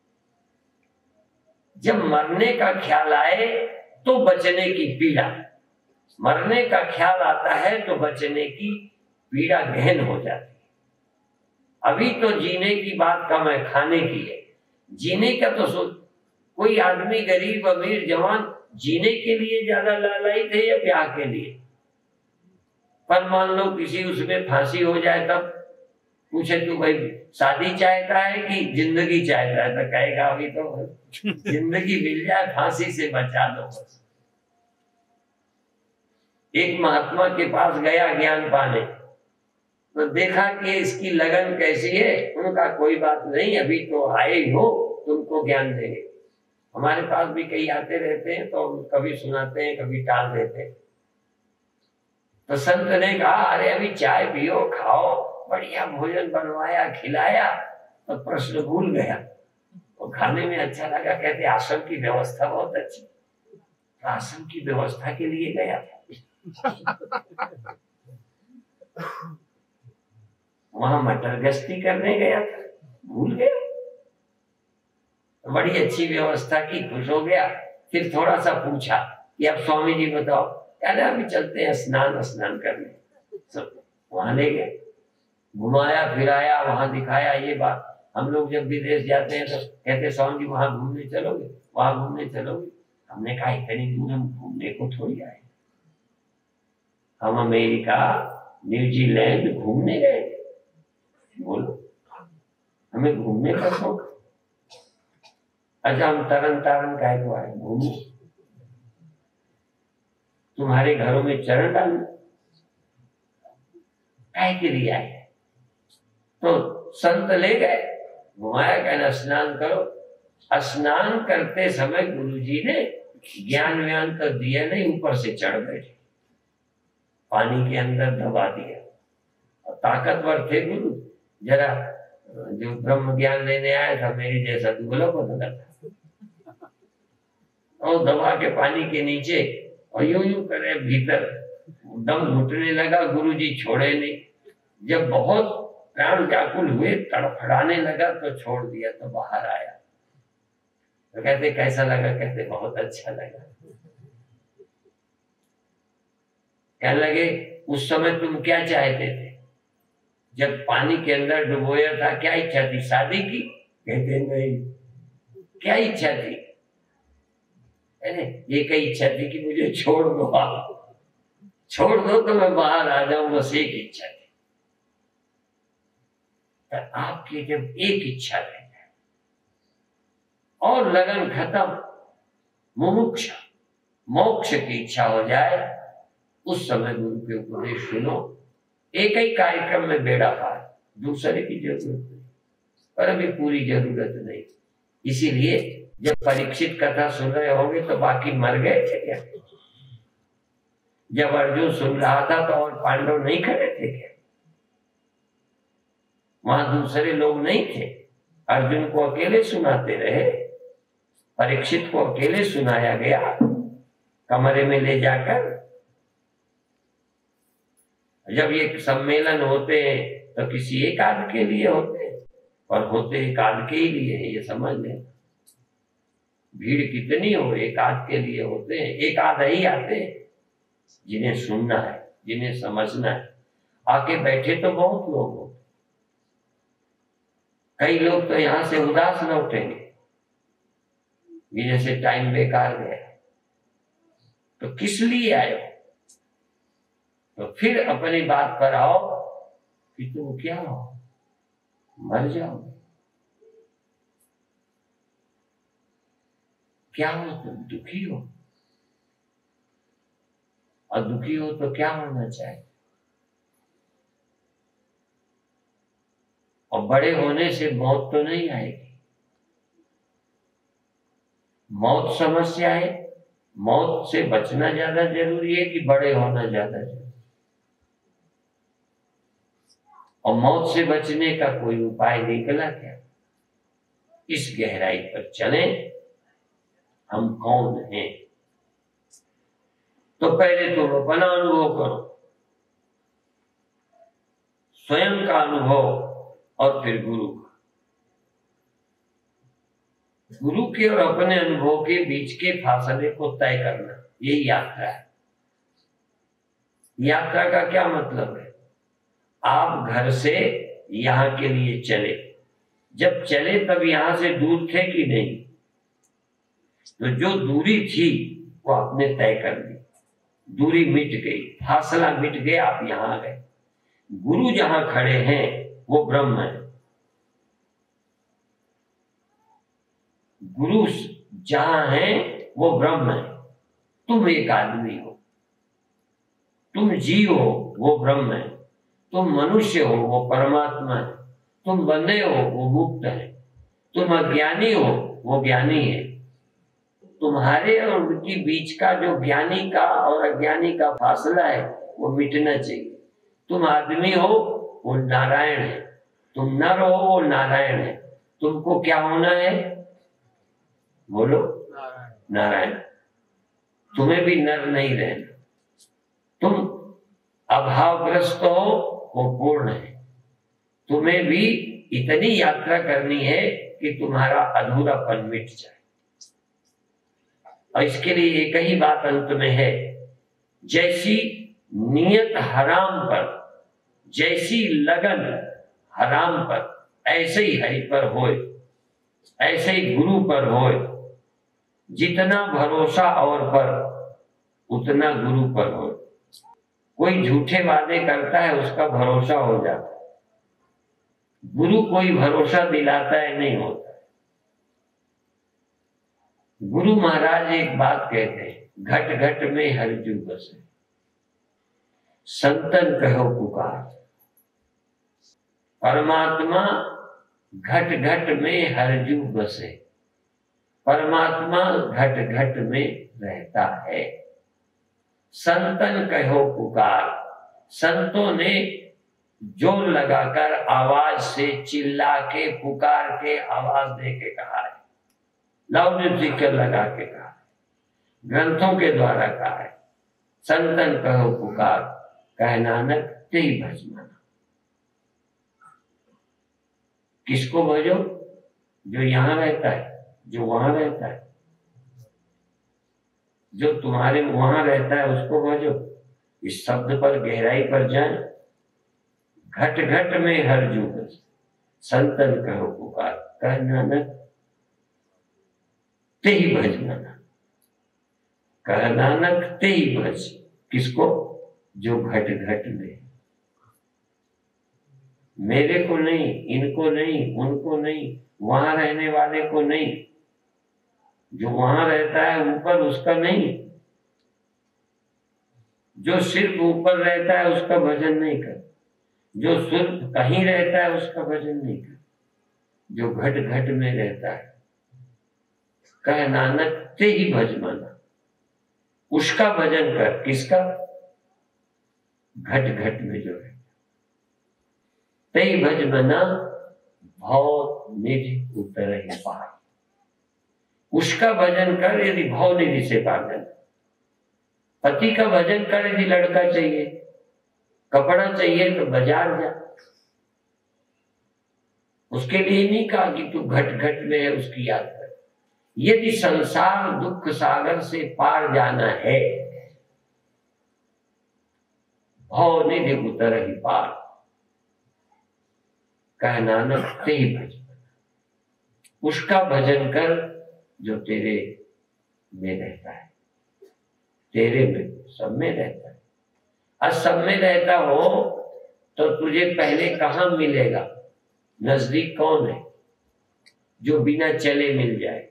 जब मरने का ख्याल आए तो बचने की पीड़ा, मरने का ख्याल आता है तो बचने की पीड़ा गहन हो जाती है। अभी तो जीने की बात कम है, खाने की है। जीने का तो सोच, कोई आदमी गरीब अमीर जवान जीने के लिए ज्यादा लालायित है या ब्याह के लिए? पर मान लो किसी उसमें फांसी हो जाए तब पूछे तू भाई शादी चाहता है कि जिंदगी चाहता है, तो कहेगा अभी तो जिंदगी मिल जाए, फांसी से बचा दो बस। एक महात्मा के पास गया ज्ञान पाने, तो देखा कि इसकी लगन कैसी है। उनका कोई बात नहीं, अभी तो आए ही हो, तुमको ज्ञान देंगे। हमारे पास भी कई आते रहते हैं, तो कभी सुनाते हैं कभी टाल देते हैं। तो संत ने कहा अरे अभी चाय पियो, खाओ, बढ़िया भोजन बनवाया खिलाया, तो प्रश्न भूल गया। तो खाने में अच्छा लगा, कहते आश्रम की व्यवस्था बहुत अच्छी। तो आश्रम की व्यवस्था के लिए गया था, वहां मटर गश्ती करने गया था, भूल गया। बड़ी अच्छी व्यवस्था की, खुश हो गया। फिर थोड़ा सा पूछा कि अब स्वामी जी बताओ, कहते अभी चलते हैं स्नान स्नान करने। सब वहां ले गए, घुमाया फिराया, वहां दिखाया। ये बात हम लोग जब विदेश जाते हैं तो कहते स्वामी जी वहां घूमने चलोगे, वहां घूमने चलोगे। हमने कहा इतनी दूर हम घूमने को थोड़ी आए, हम अमेरिका न्यूजीलैंड घूमने गए। बोलो हमें घूमने का शौक। अच्छा हम तरन तारण काहे को आए घूमने? तुम्हारे घरों में चरण डालना काहे के लिए आए? तो संत ले गए, घुमाया, कहना स्नान करो। स्नान करते समय गुरुजी ने ज्ञान व्यान तो दिया नहीं, ऊपर से चढ़ बैठे, पानी के अंदर दबा दिया। और ताकतवर थे गुरु, जरा जो ब्रह्म ज्ञान लेने आया था मेरी जैसा दुबला पतला था, और दबा के पानी के नीचे और यूं यूं करे भीतर, दम घुटने लगा। गुरुजी छोड़े नहीं। जब बहुत प्राण व्याकुल हुए, तड़फड़ाने लगा, तो छोड़ दिया, तो बाहर आया। तो कहते कैसा लगा? कहते बहुत अच्छा लगा। कहने लगे उस समय तुम क्या चाहते थे जब पानी के अंदर डुबोया था? क्या इच्छा थी? शादी की? कहते नहीं। क्या इच्छा थी? अरे ये कई इच्छा थी कि मुझे छोड़ दो, आप छोड़ दो तो मैं बाहर आ जाऊं, बस एक इच्छा थी। तो आपकी जब एक इच्छा रह जाए और लगन खत्म, मुमुक्षा मोक्ष की इच्छा हो जाए, उस समय गुरु के उपदेश सुनो। एक ही कार्यक्रम में बेड़ा पार, दूसरे की जरूरत नहीं, पर अभी पूरी जरूरत नहीं। इसीलिए जब परीक्षित कथा सुन रहे होंगे तो बाकी मर गए थे क्या? जब अर्जुन सुन रहा था तो और पांडव नहीं खड़े थे क्या? वहां दूसरे लोग नहीं थे? अर्जुन को अकेले सुनाते रहे, परीक्षित को अकेले सुनाया गया कमरे में ले जाकर। जब ये सम्मेलन होते हैं तो किसी एक आध के लिए होते हैं, और होते एक आध के ही लिए है, ये समझ लें। भीड़ कितनी हो, एक आध के लिए होते हैं, एक आध ही आते हैं जिन्हें सुनना है, जिन्हें समझना है। आके बैठे तो बहुत लोग हो, कई लोग तो यहां से उदास लौटेंगे कि जैसे टाइम बेकार गया। तो किस लिए आए हो? तो फिर अपनी बात पर आओ कि तुम क्या हो, मर जाओगे। क्या हो तुम? दुखी हो, और दुखी हो तो क्या होना चाहिए? और बड़े होने से मौत तो नहीं आएगी। मौत समस्या है, मौत से बचना ज्यादा जरूरी है कि बड़े होना ज्यादा जरूरी? और मौत से बचने का कोई उपाय निकला क्या? इस गहराई पर चलें, हम कौन हैं। तो पहले तुम अपना अनुभव करो, स्वयं का अनुभव, और फिर गुरु का। गुरु के और अपने अनुभव के बीच के फासले को तय करना, यही यात्रा है। यात्रा का क्या मतलब है? आप घर से यहां के लिए चले, जब चले तब यहां से दूर थे कि नहीं? तो जो दूरी थी वो आपने तय कर दी। दूरी मिट गई, फासला मिट गया, आप यहां आ गए। गुरु जहां खड़े हैं वो ब्रह्म है। गुरु जहां है वो ब्रह्म है। तुम एक आदमी हो, तुम जीव हो, वो ब्रह्म है। तुम मनुष्य हो, वो परमात्मा है। तुम बंधे हो, वो मुक्त है। तुम अज्ञानी हो, वो ज्ञानी है। तुम्हारे और उनके बीच का जो ज्ञानी का और अज्ञानी का फासला है वो मिटना चाहिए। तुम आदमी हो, वो नारायण है। तुम नर हो, वो नारायण है। तुमको क्या होना है? बोलो, नारायण। तुम्हें भी नर नहीं रहना। तुम अभावग्रस्त हो, वो पूर्ण है। तुम्हें भी इतनी यात्रा करनी है कि तुम्हारा अधूरापन मिट जाए। और इसके लिए एक ही बात अंत में है, जैसी नियत हराम पर, जैसी लगन हराम पर, ऐसे ही हरि पर होए, ऐसे ही गुरु पर होए। जितना भरोसा और पर, उतना गुरु पर होए। कोई झूठे वादे करता है, उसका भरोसा हो जाता है। गुरु कोई भरोसा दिलाता है, नहीं होता। गुरु महाराज एक बात कहते हैं, घट घट में हरजू बसे, संतन कहो पुकार। परमात्मा घट घट में हरजू बसे, परमात्मा घट घट में रहता है। संतन कहो पुकार, संतों ने जोर लगाकर आवाज से चिल्ला के पुकार के आवाज दे के कहा है, लाउड स्पीकर लगा के कहा है, ग्रंथों के द्वारा कहा है। संतन कहो पुकार, कह नानक तेई भज मना। किसको भजो? जो यहां रहता है, जो वहां रहता है, जो तुम्हारे वहां रहता है उसको भजो। इस शब्द पर गहराई पर जाए। घट घट में हरजू बस, संतन कहो पुकार, कह नानक तेई भज मना। कह नानक तेई भज। किसको? जो घट घट में, मेरे को नहीं, इनको नहीं, उनको नहीं, वहां रहने वाले को नहीं। जो वहां रहता है ऊपर, उसका नहीं। जो सिर्फ ऊपर रहता है उसका भजन नहीं कर। जो सिर्फ कहीं रहता है उसका भजन नहीं कर। जो घट घट में रहता है, कह नानक ते ही भज माना, उसका भजन कर। किसका? घट घट में जो है। ते ही भज मना, भव निधि उतर ही पार। उसका भजन कर यदि भव निधि से पार करना। पति का भजन कर यदि लड़का चाहिए, कपड़ा चाहिए तो बाजार जा। उसके लिए नहीं कहा कि तू घट घट में है उसकी याद कर। यदि संसार दुख सागर से पार जाना है, भव निधि उतर ही पार, कह नानक ते ही भज। उसका भजन कर जो तेरे में रहता है, तेरे में, सब में रहता है। आज सब में रहता हो तो तुझे पहले कहां मिलेगा? नजदीक कौन है जो बिना चले मिल जाए?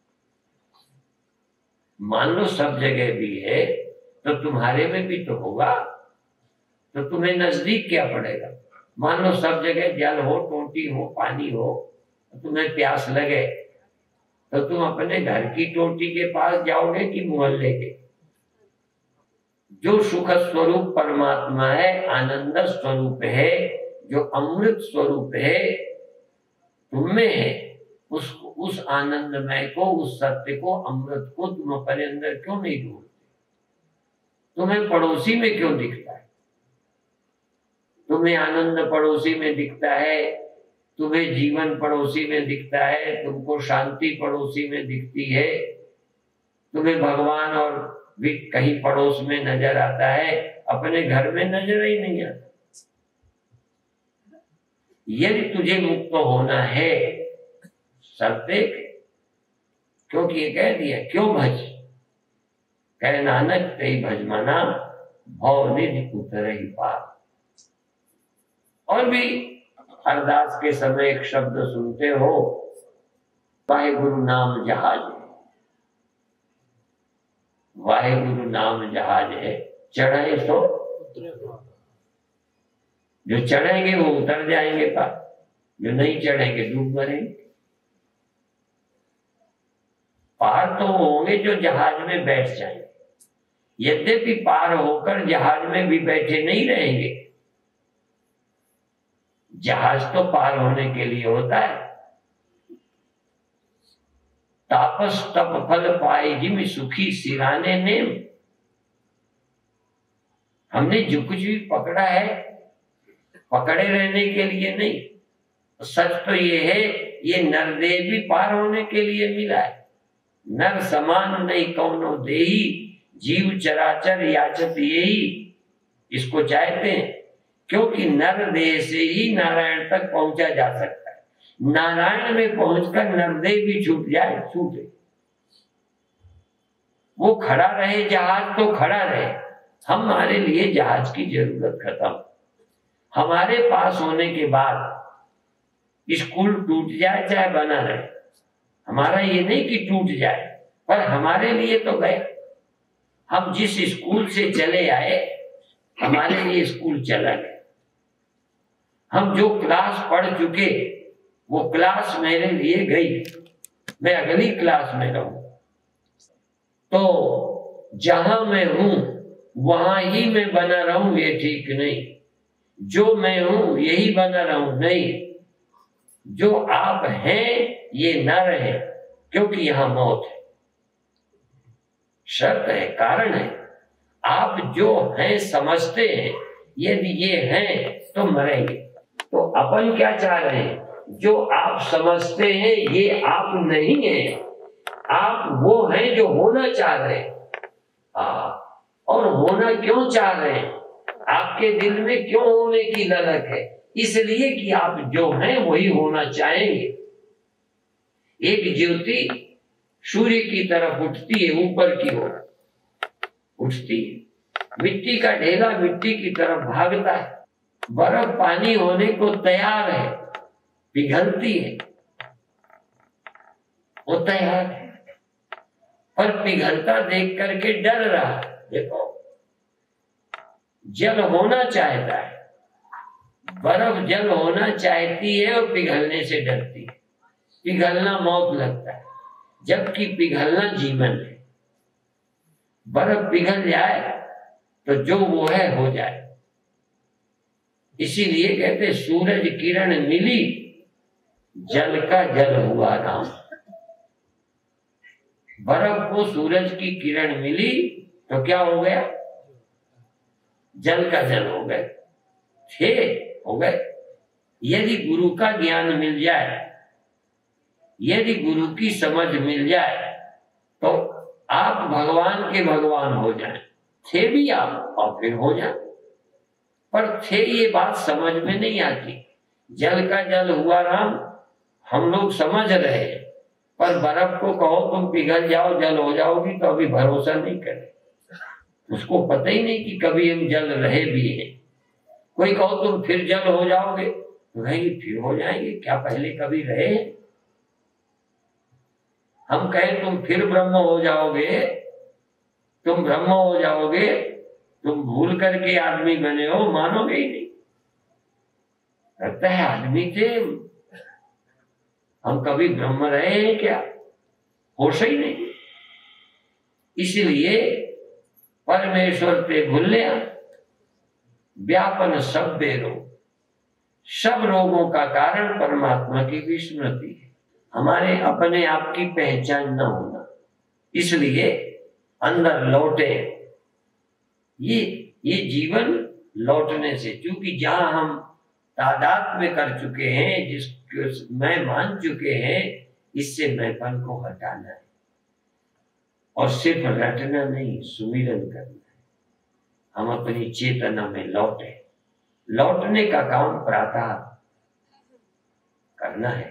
मान लो सब जगह भी है तो तुम्हारे में भी तो होगा, तो तुम्हें नजदीक क्या पड़ेगा? मान लो सब जगह जल हो, टोटी हो, पानी हो, तो तुम्हें प्यास लगे तो तुम अपने घर की टोटी के पास जाओगे कि मोहल्ले के? जो सुख स्वरूप परमात्मा है, आनंद स्वरूप है, जो अमृत स्वरूप है, तुम्हें है, उस उस आनंदमय को, उस सत्य को, अमृत को तुम अपने अंदर क्यों नहीं ढूंढते? तुम्हें पड़ोसी में क्यों दिखता है? तुम्हें आनंद पड़ोसी में दिखता है, तुम्हें जीवन पड़ोसी में दिखता है, तुमको शांति पड़ोसी में दिखती है, तुम्हें भगवान और भी कहीं पड़ोस में नजर आता है, अपने घर में नजर ही नहीं आता। यदि तुझे मुक्त होना है, शर्त एक, क्योंकि ये कह दिया क्यों भज, कह नानक तेई भजमना भव निधि उतरहि पार। और भी अरदास के समय एक शब्द सुनते हो, वाहेगुरु नाम जहाज है, वाहेगुरु नाम जहाज है, चढ़े तो जो चढ़ेंगे वो उतर जाएंगे पार, जो नहीं चढ़ेंगे डूब मरेंगे। पार तो होंगे जो जहाज में बैठ जाएंगे, यद्यपि पार होकर जहाज में भी बैठे नहीं रहेंगे। जहाज तो पार होने के लिए होता है। तापस तप फल पाए जिम सुखी सिराने नेम। हमने जो कुछ भी पकड़ा है पकड़े रहने के लिए नहीं, सच तो ये है ये नरदेव भी पार होने के लिए मिला है। नर समान नहीं कौनो देही, जीव चराचर याचत यही। इसको चाहते हैं क्योंकि नर देह से ही नारायण तक पहुंचा जा सकता है। नारायण में पहुंचकर नरदेह भी छूट जाए छूटे, वो खड़ा रहे जहाज तो खड़ा रहे। हमारे लिए जहाज की जरूरत खत्म। हमारे पास होने के बाद स्कूल टूट जाए चाहे बना रहे, हमारा ये नहीं कि टूट जाए, पर हमारे लिए तो गए। हम जिस स्कूल से चले आए हमारे लिए स्कूल चला गया। हम जो क्लास पढ़ चुके वो क्लास मेरे लिए गई, मैं अगली क्लास में रहूं। तो जहां मैं हूं वहां ही मैं बना रहूं ये ठीक नहीं। जो मैं हूं यही बना रहूं नहीं। जो आप हैं ये न रहे, क्योंकि यहां मौत है। शर्त है, कारण है। आप जो हैं समझते हैं, यदि ये हैं तो मरेंगे। तो अपन क्या चाह रहे हैं? जो आप समझते हैं ये आप नहीं है, आप वो हैं जो होना चाह रहे हैं। हाँ, और होना क्यों चाह रहे हैं? आपके दिल में क्यों होने की ललक है? इसलिए कि आप जो हैं वही होना चाहेंगे। एक ज्योति सूर्य की तरफ उठती है, ऊपर की ओर उठती है। मिट्टी का ढेला मिट्टी की तरफ भागता है। बर्फ पानी होने को तैयार है, पिघलती है, वो तैयार है, पर पिघलता देख करके डर रहा है। देखो, जल होना चाहता है, बर्फ जल होना चाहती है और पिघलने से डरती है। पिघलना मौत लगता है, जबकि पिघलना जीवन है। बर्फ पिघल जाए तो जो वो है हो जाए। इसीलिए कहते सूरज किरण मिली, जल का जल हुआ राम। बर्फ को सूरज की किरण मिली तो क्या हो गया? जल का जल हो गए, थे हो गए। यदि गुरु का ज्ञान मिल जाए, यदि गुरु की समझ मिल जाए तो आप भगवान के भगवान हो जाएं। थे भी आप और फिर हो जाए, पर थे ये बात समझ में नहीं आती। जल का जल हुआ राम हम लोग समझ रहे हैं, पर बर्फ को कहो तुम पिघल जाओ जल हो जाओगी तो अभी भरोसा नहीं करे। उसको पता ही नहीं कि कभी हम जल रहे भी हैं। कोई कहो तुम फिर जल हो जाओगे तो कहेंगे फिर हो जाएंगे, क्या पहले कभी रहे? हम कहें तुम फिर ब्रह्म हो जाओगे, तुम ब्रह्म हो जाओगे, तुम भूल करके आदमी बने हो, मानोगे ही नहीं। लगता है आदमी थे हम, कभी ब्रह्म रहे हैं क्या? होश ही नहीं। इसलिए परमेश्वर पे भूलिया व्यापन सब बेरो। सब रोगों का कारण परमात्मा की विस्मृति है, हमारे अपने आप की पहचान न होना। इसलिए अंदर लौटे। ये ये जीवन लौटने से, क्योंकि जहां हम तादाद में कर चुके हैं, जिसको मैं मान चुके हैं, इससे मैंपन को हटाना है। और सिर्फ रटना नहीं, सुमिरन करना है। हम अपनी चेतना में लौटे। लौटने का काम प्रातः करना है,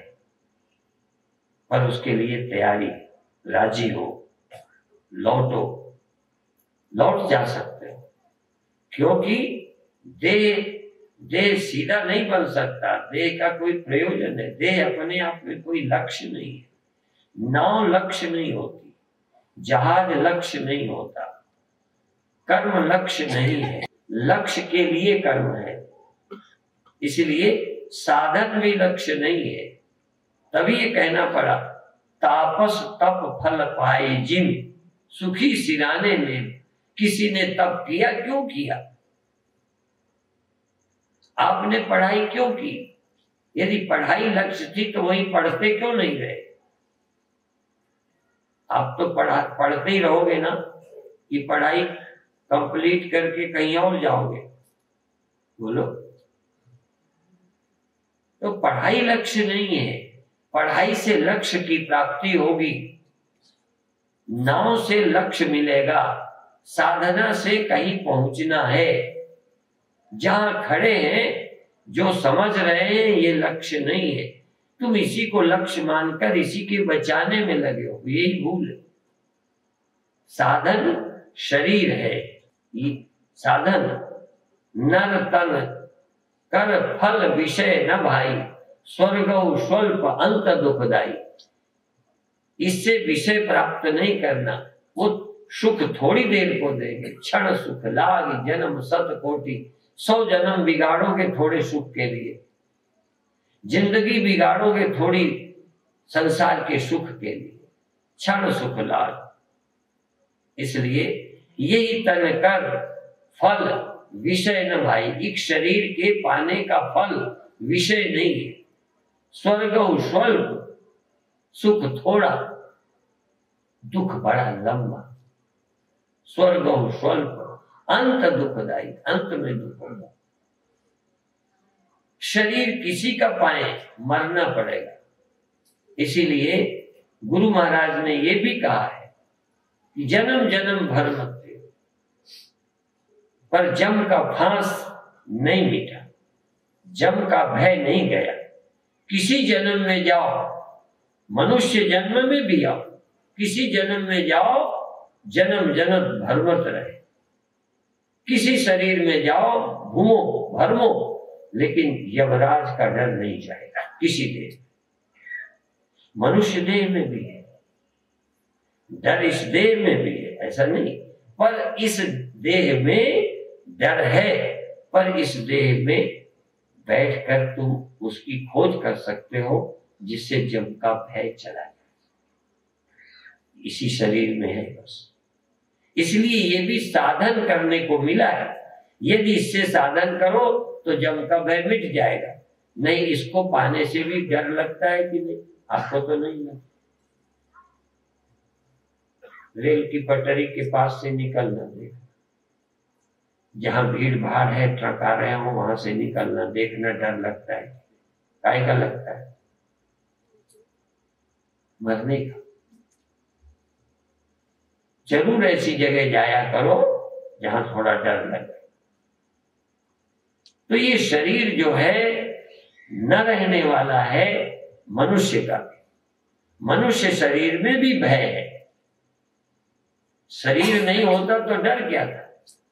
पर उसके लिए तैयारी, राजी हो, लौटो। लौट जा सकते हो, क्योंकि देह देह सीधा नहीं बन सकता। देह का कोई प्रयोजन है, देह अपने आप में कोई लक्ष्य नहीं है। नाव लक्ष्य नहीं होती, जहाज लक्ष्य नहीं होता, कर्म लक्ष्य नहीं है, लक्ष्य के लिए कर्म है। इसलिए साधन भी लक्ष्य नहीं है। तभी ये कहना पड़ा, तापस तप फल पाए जिम, सुखी सिराने में। किसी ने तप किया, क्यों किया? आपने पढ़ाई क्यों की? यदि पढ़ाई लक्ष्य थी तो वही पढ़ते क्यों नहीं रहे? आप तो पढ़ा पढ़ते ही रहोगे ना, कि पढ़ाई कंप्लीट करके कहीं और जाओगे? बोलो। तो पढ़ाई लक्ष्य नहीं है, पढ़ाई से लक्ष्य की प्राप्ति होगी, नाव से लक्ष्य मिलेगा, साधना से कहीं पहुंचना है। जहां खड़े हैं, जो समझ रहे हैं ये लक्ष्य नहीं है, तुम इसी को लक्ष्य मानकर इसी के बचाने में लगे हो, यही भूल है। साधन शरीर है, साधन नर तन कर फल विषय न भाई, स्वर्ग स्वल्प अंत दुखदाई। इससे विषय प्राप्त नहीं करना, वो सुख थोड़ी देर को देंगे। क्षण सुख लाग जन्म सत कोटि, सौ जन्म बिगाड़ोगे थोड़े सुख के लिए, जिंदगी बिगाड़ोगे थोड़ी संसार के सुख के लिए। क्षण सुख लाग, इसलिए यही तन कर फल विषय न भाई। एक शरीर के पाने का फल विषय नहीं है। स्वर्ग स्वल्प, सुख थोड़ा, दुख बड़ा लंबा। स्वर्ग स्वल्प अंत दुखदाई, अंत में दुख होगा। शरीर किसी का पाए, मरना पड़ेगा। इसीलिए गुरु महाराज ने यह भी कहा है कि जन्म जन्म भर मरते हो, पर जम का फांस नहीं मिटा, जम का भय नहीं गया। किसी जन्म में जाओ, मनुष्य जन्म में भी आओ, किसी जन्म में जाओ, जन्म जन्म भरमत रहे। किसी शरीर में जाओ, घूमो भरमो, लेकिन यमराज का डर नहीं जाएगा किसी देह। मनुष्य देह में भी है डर, इस देह में भी है, ऐसा नहीं। पर इस देह में डर है, पर इस देह में बैठकर तुम उसकी खोज कर सकते हो, जिससे जम का भय चला जाए। इसी शरीर में है बस। इसलिए ये भी साधन करने को मिला है। यदि इससे साधन करो तो जम का भय मिट जाएगा। नहीं, इसको पाने से भी डर लगता है कि नहीं? आपको तो नहीं लगता। रेल की पटरी के पास से निकलना, देखना, जहां भीड़ भाड़ है, ट्रक आ रहे हो, वहां से निकलना, देखना डर लगता है। काय का लगता है? मरने का। जरूर ऐसी जगह जाया करो जहां थोड़ा डर लगे। तो ये शरीर जो है न रहने वाला है मनुष्य का। मनुष्य शरीर में भी भय है। शरीर नहीं होता तो डर क्या था?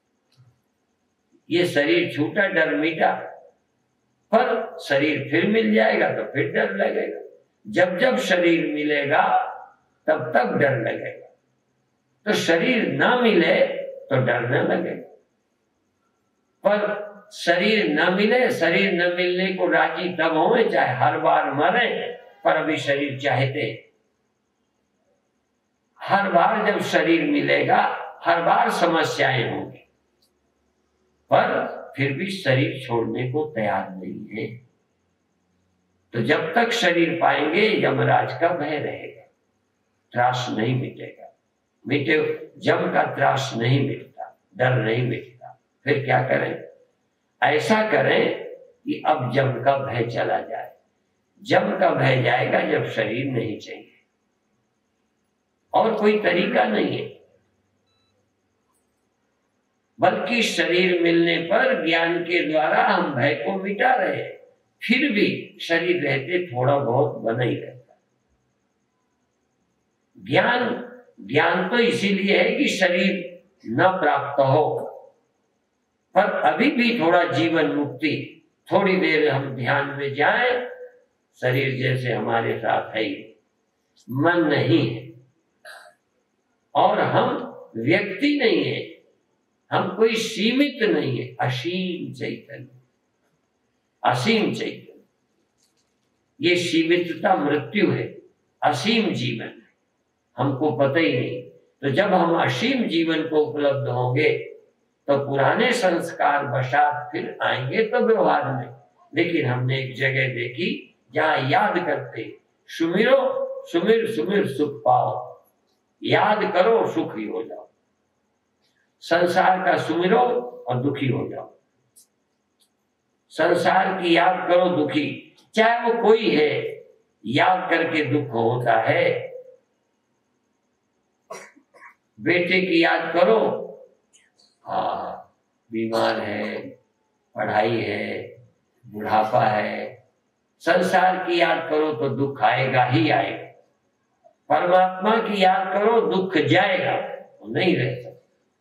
ये शरीर छूटा, डर मिटा। पर शरीर फिर मिल जाएगा तो फिर डर लगेगा। जब जब शरीर मिलेगा तब तक डर लगेगा। तो शरीर ना मिले तो डर न लगेगा। पर शरीर न मिले, शरीर न मिलने को राजी तब हो चाहे हर बार मरे, पर अभी शरीर चाहते। हर बार जब शरीर मिलेगा, हर बार समस्याएं होंगी, पर फिर भी शरीर छोड़ने को तैयार नहीं है। तो जब तक शरीर पाएंगे, यमराज का भय रहेगा, त्रास नहीं मिटेगा। मिटे जम का त्रास नहीं मिटता, डर नहीं मिटता। फिर क्या करें? ऐसा करें कि अब जम का भय चला जाए। जम का भय जाएगा जब शरीर नहीं चाहिए, और कोई तरीका नहीं है। बल्कि शरीर मिलने पर ज्ञान के द्वारा हम भय को मिटा रहे हैं। फिर भी शरीर रहते थोड़ा बहुत बना ही रहता। ज्ञान ज्ञान तो इसीलिए है कि शरीर न प्राप्त हो। पर अभी भी थोड़ा जीवन मुक्ति, थोड़ी देर हम ध्यान में जाएं, शरीर जैसे हमारे साथ है, मन नहीं है, और हम व्यक्ति नहीं है, हम कोई सीमित नहीं है, असीम चैतन्य, असीम चैतन्य। ये सीमितता मृत्यु है, असीम जीवन है, हमको पता ही नहीं। तो जब हम असीम जीवन को उपलब्ध होंगे तो पुराने संस्कार बशात फिर आएंगे तो व्यवहार में। लेकिन हमने एक जगह देखी जहां याद करते, सुमिरो सुमिर सुमिर सुख पाओ, याद करो सुखी हो जाओ। संसार का सुमिरो और दुखी हो जाओ। संसार की याद करो दुखी, चाहे वो कोई है, याद करके दुख होता है। बेटे की याद करो, हाँ बीमार है, पढ़ाई है, बुढ़ापा है। संसार की याद करो तो दुख आएगा ही आएगा। परमात्मा की याद करो दुख जाएगा, वो नहीं रह सकता।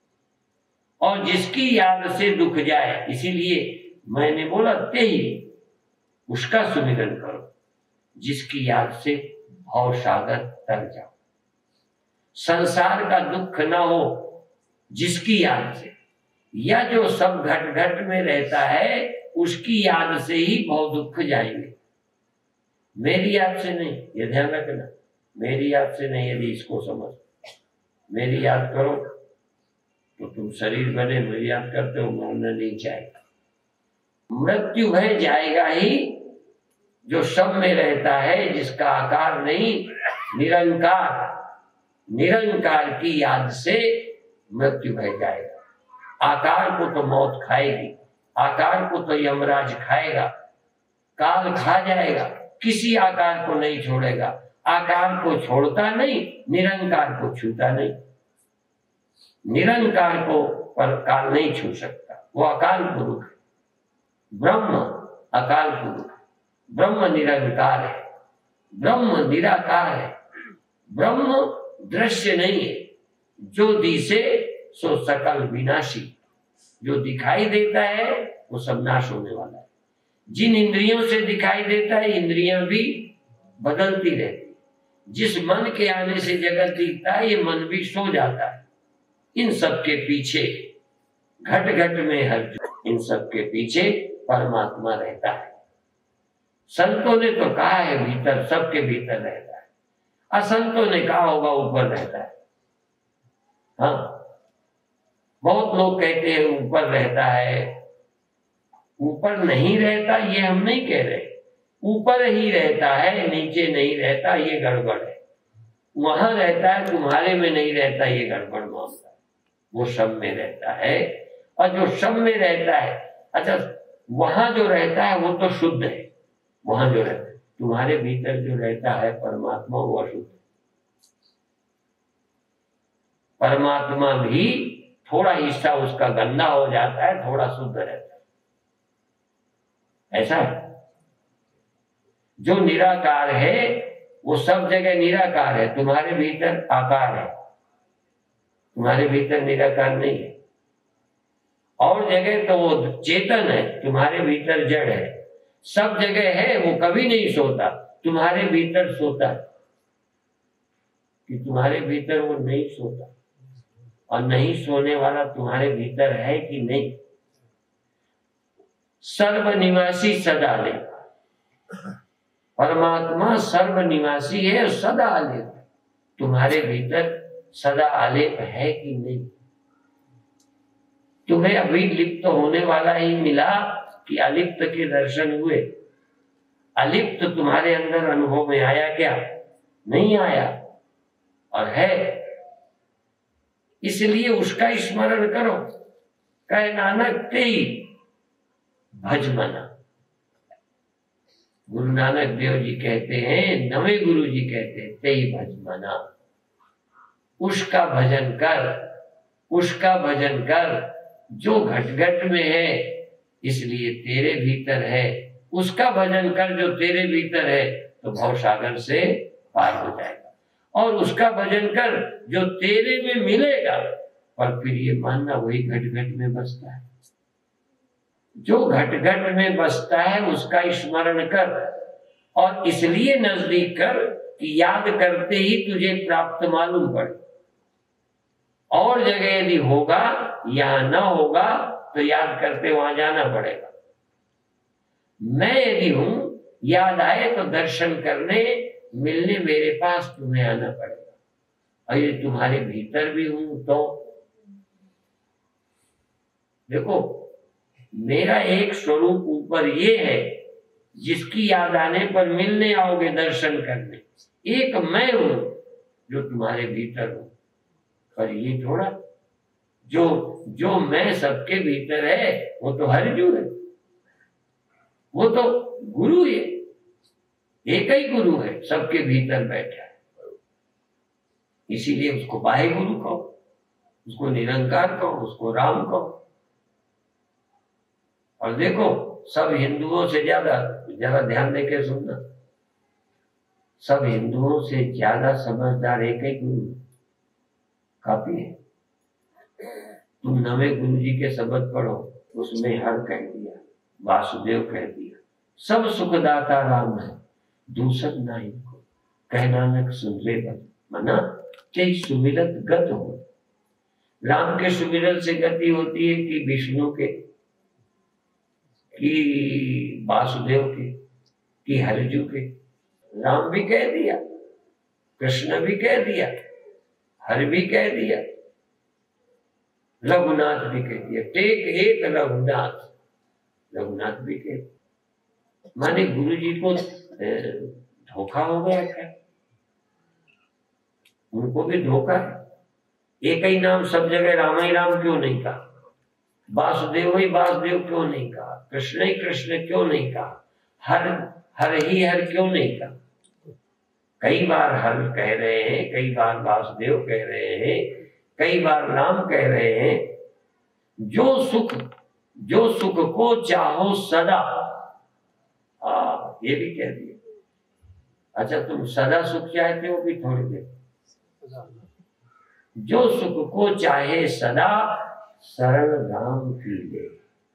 और जिसकी याद से दुख जाए, इसीलिए मैंने बोला ते ही उसका सुमिरन करो, जिसकी याद से भव सागर तर जाओ। संसार का दुख ना हो जिसकी याद से, या जो सब घट घट में रहता है उसकी याद से ही भव दुख जाएंगे, मेरी याद से नहीं। ये ध्यान रखना, मेरी याद से नहीं। यदि इसको समझ, मेरी याद करो तो तुम शरीर बने, मेरी याद करते हो मरना नहीं चाहेगा। मृत्यु है जाएगा ही, जो सब में रहता है, जिसका आकार नहीं, निरंकार, निरंकार की याद से मृत्यु है जाएगा। आकार को तो मौत खाएगी, आकार को तो यमराज खाएगा, काल खा जाएगा, किसी आकार को नहीं छोड़ेगा। आकार को छोड़ता नहीं, निरंकार को छूता नहीं। निरंकार को पर काल नहीं छू सकता, वो अकाल पुरुष है। ब्रह्म अकाल पुरुष, ब्रह्म निरंकार है, ब्रह्म निराकार है। ब्रह्म दृश्य नहीं है, जो दिसे सो सकल विनाशी। जो दिखाई देता है वो सब नाश होने वाला है। जिन इंद्रियों से दिखाई देता है, इंद्रियां भी बदलती रहती। जिस मन के आने से जगत दिखता है, ये मन भी सो जाता है। इन सब के पीछे घट घट में हर, इन सब के पीछे परमात्मा रहता है। संतों ने तो कहा है भीतर, सबके भीतर रहता है। असंतों ने कहा होगा ऊपर रहता है। हाँ, बहुत लोग कहते हैं ऊपर रहता है, ऊपर नहीं रहता, ये हम नहीं कह रहे। ऊपर ही रहता है, नीचे नहीं रहता, ये गड़बड़ है। वहां रहता है, तुम्हारे में नहीं रहता, ये गड़बड़ मामला है। वो सब में रहता है, और जो सब में रहता है, अच्छा वहां जो रहता है वो तो शुद्ध है। वहां जो रहता है, तुम्हारे भीतर जो रहता है परमात्मा, वो अशुद्ध है। परमात्मा भी थोड़ा हिस्सा उसका गंदा हो जाता है, थोड़ा शुद्ध रहता है। ऐसा है। जो निराकार है वो सब जगह निराकार है, तुम्हारे भीतर आकार है, तुम्हारे भीतर निराकार नहीं है। और जगह तो वो चेतन है, तुम्हारे भीतर जड़ है। सब जगह है, वो कभी नहीं सोता, तुम्हारे भीतर सोता है। कि तुम्हारे भीतर वो नहीं सोता, और नहीं सोने वाला तुम्हारे भीतर है कि नहीं। सर्वनिवासी सदा ले, परमात्मा सर्वनिवासी है, सदा आलेप। तुम्हारे भीतर सदा आलेप है कि नहीं। तुम्हें अभी लिप्त होने वाला ही मिला कि अलिप्त के दर्शन हुए। अलिप्त तुम्हारे अंदर अनुभव में आया क्या? नहीं आया, और है। इसलिए उसका स्मरण करो। कहे नानक तेई भज मना। गुरु नानक देव जी कहते हैं, नवे गुरु जी कहते हैं, तेई भज मना। उसका भजन कर, उसका भजन कर जो घट घट में है, इसलिए तेरे भीतर है। उसका भजन कर जो तेरे भीतर है, तो भवसागर से पार हो जाएगा। और उसका भजन कर जो तेरे में मिलेगा, पर फिर ये मानना वही घट घट में बसता है। जो घट घट में बसता है उसका स्मरण कर, और इसलिए नजदीक कर कि याद करते ही तुझे प्राप्त मालूम पड़े। और जगह यदि होगा, यहां ना होगा, तो याद करते वहां जाना पड़ेगा। मैं यदि हूं, याद आए तो दर्शन करने मिलने मेरे पास तुम्हें आना पड़ेगा। और ये तुम्हारे भीतर भी हूं तो देखो, मेरा एक स्वरूप ऊपर ये है जिसकी याद आने पर मिलने आओगे दर्शन करने। एक मैं हूं जो तुम्हारे भीतर हूं। पर ये थोड़ा, जो जो मैं सबके भीतर है वो तो हरजू है, वो तो गुरु है, एक ही गुरु है सबके भीतर बैठा है। इसीलिए उसको बाह्य गुरु कहो, उसको निरंकार कहो, उसको राम कहो। और देखो, सब हिंदुओं से ज्यादा, ज्यादा ध्यान देके सुनना, सब हिंदुओं से ज्यादा समझदार एक ही गुरु काफी है। तुम नवे गुरु जी के शब्द पढ़ो, उसमें हर कह दिया, वासुदेव कह दिया, सब सुखदाता राम है, दूसर ना इनको, कह नानक सुन ले बन, मना ते सुमिरत गत हो। राम के सुमिरत से गति होती है कि विष्णु के, कि वासुदेव के, कि हरजू के। राम भी कह दिया, कृष्ण भी कह दिया, हर भी कह दिया, रघुनाथ भी कह दिया। टेक एक रघुनाथ, रघुनाथ भी कह दिया। माने गुरु जी को धोखा हो गया क्या? उनको भी धोखा है। एक ही नाम सब जगह राम ही राम क्यों नहीं कहा? वासुदेव ही वासुदेव क्यों नहीं कहा? कृष्ण ही कृष्ण क्यों नहीं कहा? हर हर ही हर क्यों नहीं कहा? कई बार हर कह रहे हैं, कई बार वासुदेव कह रहे हैं, कई बार राम कह रहे हैं। जो सुख जो सुख को चाहो सदा, हाँ ये भी कह दिया। अच्छा, तुम सदा सुख चाहते हो कि थोड़ी देर? जो सुख को चाहे सदा, शरण राम की ले।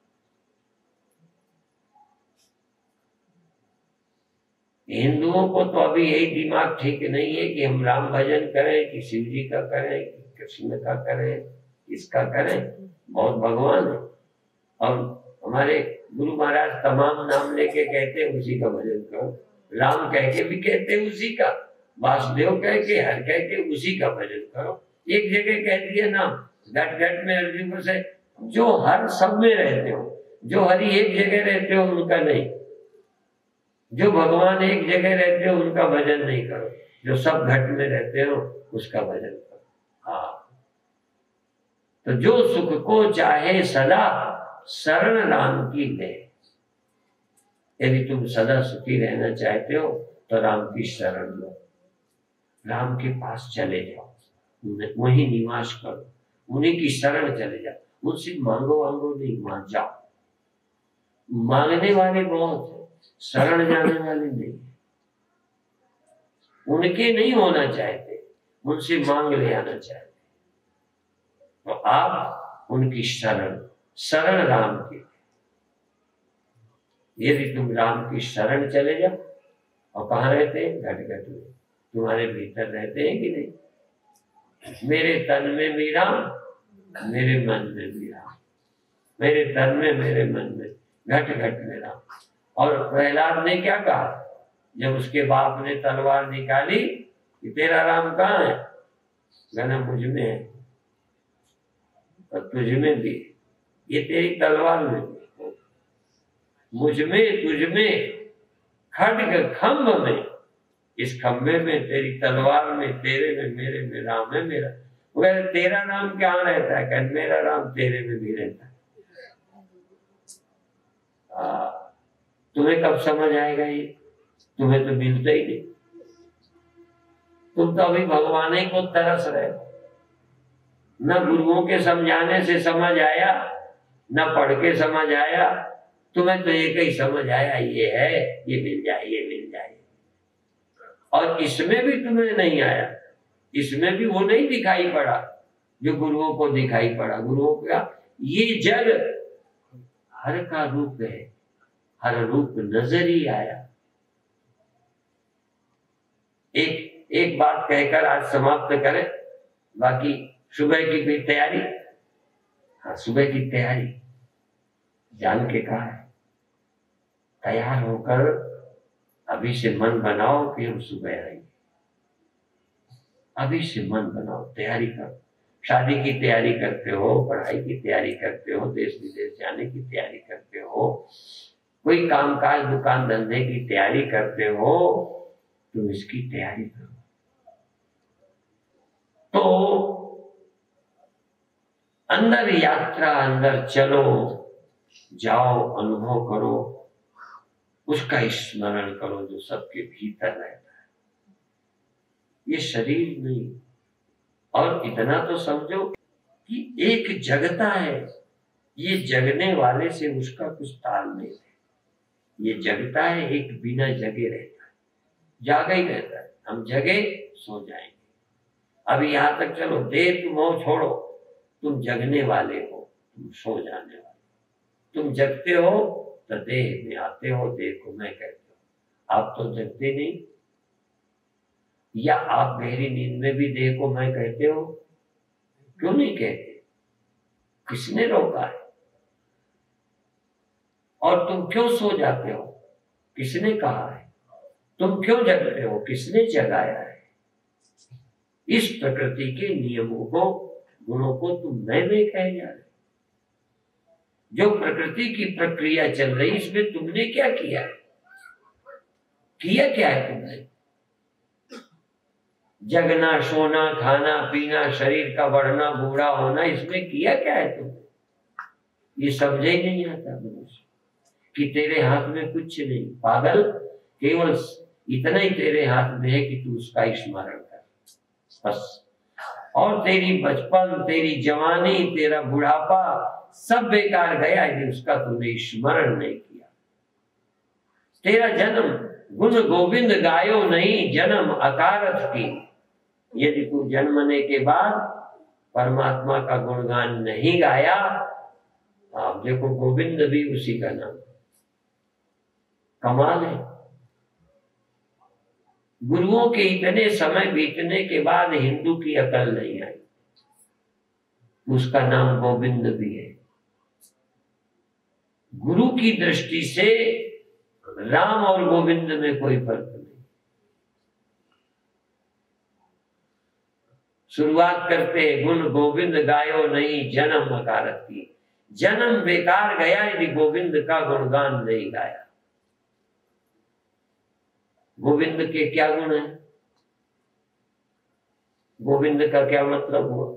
हिंदुओं को तो अभी यही दिमाग ठीक नहीं है कि हम राम भजन करें कि शिव जी का करें कि कृष्ण का करें, इसका करें। बहुत भगवान है, और हमारे गुरु महाराज तमाम नाम लेके कहते हैं उसी का भजन करो। राम कह के भी कहते हैं उसी का, वासुदेव कह के, हर कह के उसी का भजन करो। एक जगह कह दिया नाम, घट घट में अर्जुन से, जो हर सब में रहते हो, जो हरि एक जगह रहते हो उनका नहीं, जो भगवान एक जगह रहते हो उनका भजन नहीं करो, जो सब घट में रहते हो उसका भजन करो। हाँ, तो जो सुख को चाहे सदा, शरण राम की ले। यदि तुम सदा सुखी रहना चाहते हो तो राम की शरण लो, राम के पास चले जाओ, वहीं निवास करो, उन्हीं की शरण चले जाओ। उनसे मांगो वांगो नहीं, वहां जाओ। मांगने वाले बहुत है, शरण जाने वाले नहीं। उनके नहीं होना चाहते, उनसे मांग ले आना चाहते। तो आप उनकी शरण, शरण राम की। यदि तुम राम की शरण चले जाओ, और कहाँ रहते हैं? घट घट में, तुम्हारे भीतर रहते हैं कि नहीं? मेरे तन में भी राम, मेरे मन में भी राम, मेरे तन में, मेरे मन में, घट घट में राम। और प्रहलाद ने क्या कहा जब उसके बाप ने तलवार निकाली कि तेरा राम कहाँ है? कहना मुझ में है, और तुझ में भी, ये तेरी तलवार में भी, मुझ में, तुझ में, खड्ग खम्भ में, इस खम्भे में, तेरी तलवार में, तेरे में, मेरे में राम है मेरा। वो कहते तेरा राम क्या रहता है? कहते मेरा राम तेरे में भी रहता है। आ, तुम्हें कब समझ आएगा ये? तुम्हें तो मिलता ही नहीं। तुम तो अभी भगवान ही को तरस रहे हो। न गुरुओं के समझाने से समझ आया, न पढ़ के समझ आया। तुम्हें तो एक ही समझ आया, ये है, ये मिल जाए, ये मिल जाए। और इसमें भी तुम्हें नहीं आया, इसमें भी वो नहीं दिखाई पड़ा जो गुरुओं को दिखाई पड़ा। गुरुओं का ये जग हर का रूप है, हर रूप नजर ही आया। एक एक बात कहकर आज समाप्त करें, बाकी सुबह की भी तैयारी। हाँ, सुबह की तैयारी जान के कहा है, तैयार होकर अभी से मन बनाओ कि हम सुबह आएंगे। अभी से मन बनाओ, तैयारी करो। शादी की तैयारी करते हो, पढ़ाई की तैयारी करते हो, देश विदेश जाने की तैयारी करते हो, कोई कामकाज दुकान धंधे की तैयारी करते हो, तुम इसकी तैयारी करो। तो अंदर यात्रा, अंदर चलो, जाओ, अनुभव करो, उसका स्मरण करो जो सबके भीतर रहता है। ये शरीर नहीं। और इतना तो समझो कि एक जगता है, ये जगने वाले से उसका कुछ तालमेल है। ये जगता है, एक बिना जगे रहता है, जागा ही रहता है। हम जगे सो जाएंगे। अभी यहां तक चलो, देह तुम हो छोड़ो, तुम जगने वाले हो, तुम सो जाने वाले। तुम जगते हो तो देह में आते हो, देह को मैं कहते हो। आप तो जगते नहीं, या आप गहरी नींद में भी देह को मैं कहते हो? क्यों नहीं कहते? किसने रोका है? और तुम क्यों सो जाते हो? किसने कहा है? तुम क्यों जगते हो? किसने जगाया है? इस प्रकृति के नियमों को, गुणों को तुम मैं में कह जा रहे। जो प्रकृति की प्रक्रिया चल रही, इसमें तुमने क्या किया है? किया क्या है तुमने? जगना, सोना, खाना, पीना, शरीर का बढ़ना, बूढ़ा होना, इसमें किया क्या है तुमने? ये समझे ही नहीं आता मनुष्य कि तेरे हाथ में कुछ नहीं। पागल, केवल इतना ही तेरे हाथ में है कि तू उसका स्मरण कर, बस। और तेरी बचपन, तेरी जवानी, तेरा बुढ़ापा सब बेकार गया यदि उसका तूने स्मरण नहीं किया। तेरा जन्म गुण गोविंद गायो नहीं, जन्म अकारथ की। यदि तू जन्मने के बाद परमात्मा का गुणगान नहीं गाया, आप देखो गोविंद भी उसी का नाम। कमाल है। गुरुओं के इतने समय बीतने के बाद हिंदू की अकल नहीं आई, उसका नाम गोविंद भी है। गुरु की दृष्टि से राम और गोविंद में कोई फर्क नहीं। शुरुआत करते गुण गोविंद गायो नहीं, जन्म अकारथ की। जन्म बेकार गया यदि गोविंद का गुणगान नहीं गाया। गोविंद के क्या गुण है? गोविंद का क्या मतलब हुआ?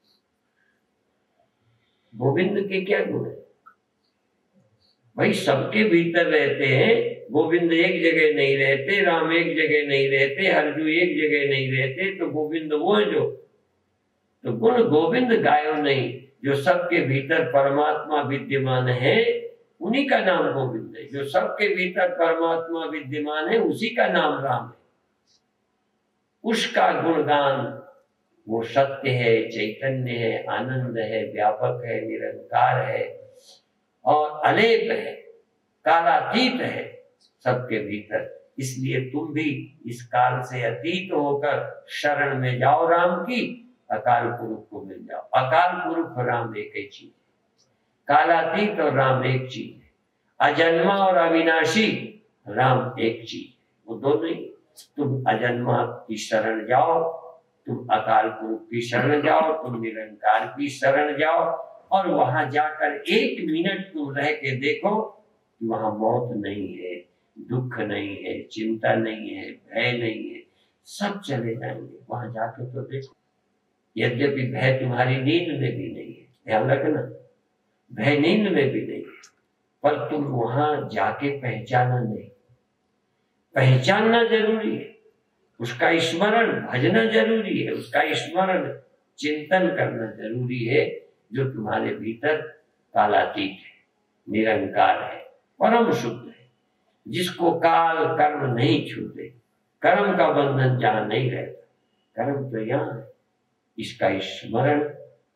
गोविंद के क्या गुण है? भाई सबके भीतर रहते हैं। गोविंद एक जगह नहीं रहते, राम एक जगह नहीं रहते, अर्जुन एक जगह नहीं रहते, तो गोविंद वो है जो। तो गुण गोविंद गायो नहीं, जो सबके भीतर परमात्मा विद्यमान है, उन्हीं का नाम गोविंद है। जो सबके भीतर परमात्मा विद्यमान है, उसी का नाम राम है। उसका गुणगान, वो सत्य है, चैतन्य है, आनंद है, व्यापक है, निरंकार है और अलेप है, कालातीत है सबके भीतर। इसलिए तुम भी इस काल से अतीत होकर शरण में जाओ राम की, अकाल पुरुष को मिल जाओ। अकाल पुरुष और राम एक ही चीज है, कालातीत और राम एक चीज है, अजन्मा और अविनाशी राम एक चीज है, वो दो नहीं। तुम अजन्मा की शरण जाओ, तुम अकाल पुरुष की शरण जाओ, तुम निरंकार की शरण जाओ, और वहां जाकर एक मिनट तुम रह के देखो कि वहां मौत नहीं है, दुख नहीं है, चिंता नहीं है, भय नहीं है, सब चले जाएंगे। वहां जाके तो देखो। यद्यपि भय तुम्हारी नींद में भी नहीं है, ध्यान रखना, भय नींद में भी नहीं है, पर तुम वहां जाके पहचाना नहीं। पहचानना जरूरी है, उसका स्मरण भजना जरूरी है, उसका स्मरण चिंतन करना जरूरी है, जो तुम्हारे भीतर कालातीत है, निरंकार है, परम शुद्ध है, जिसको काल कर्म नहीं छूते। कर्म का बंधन जहां नहीं रहता, कर्म तो यहाँ है। इसका स्मरण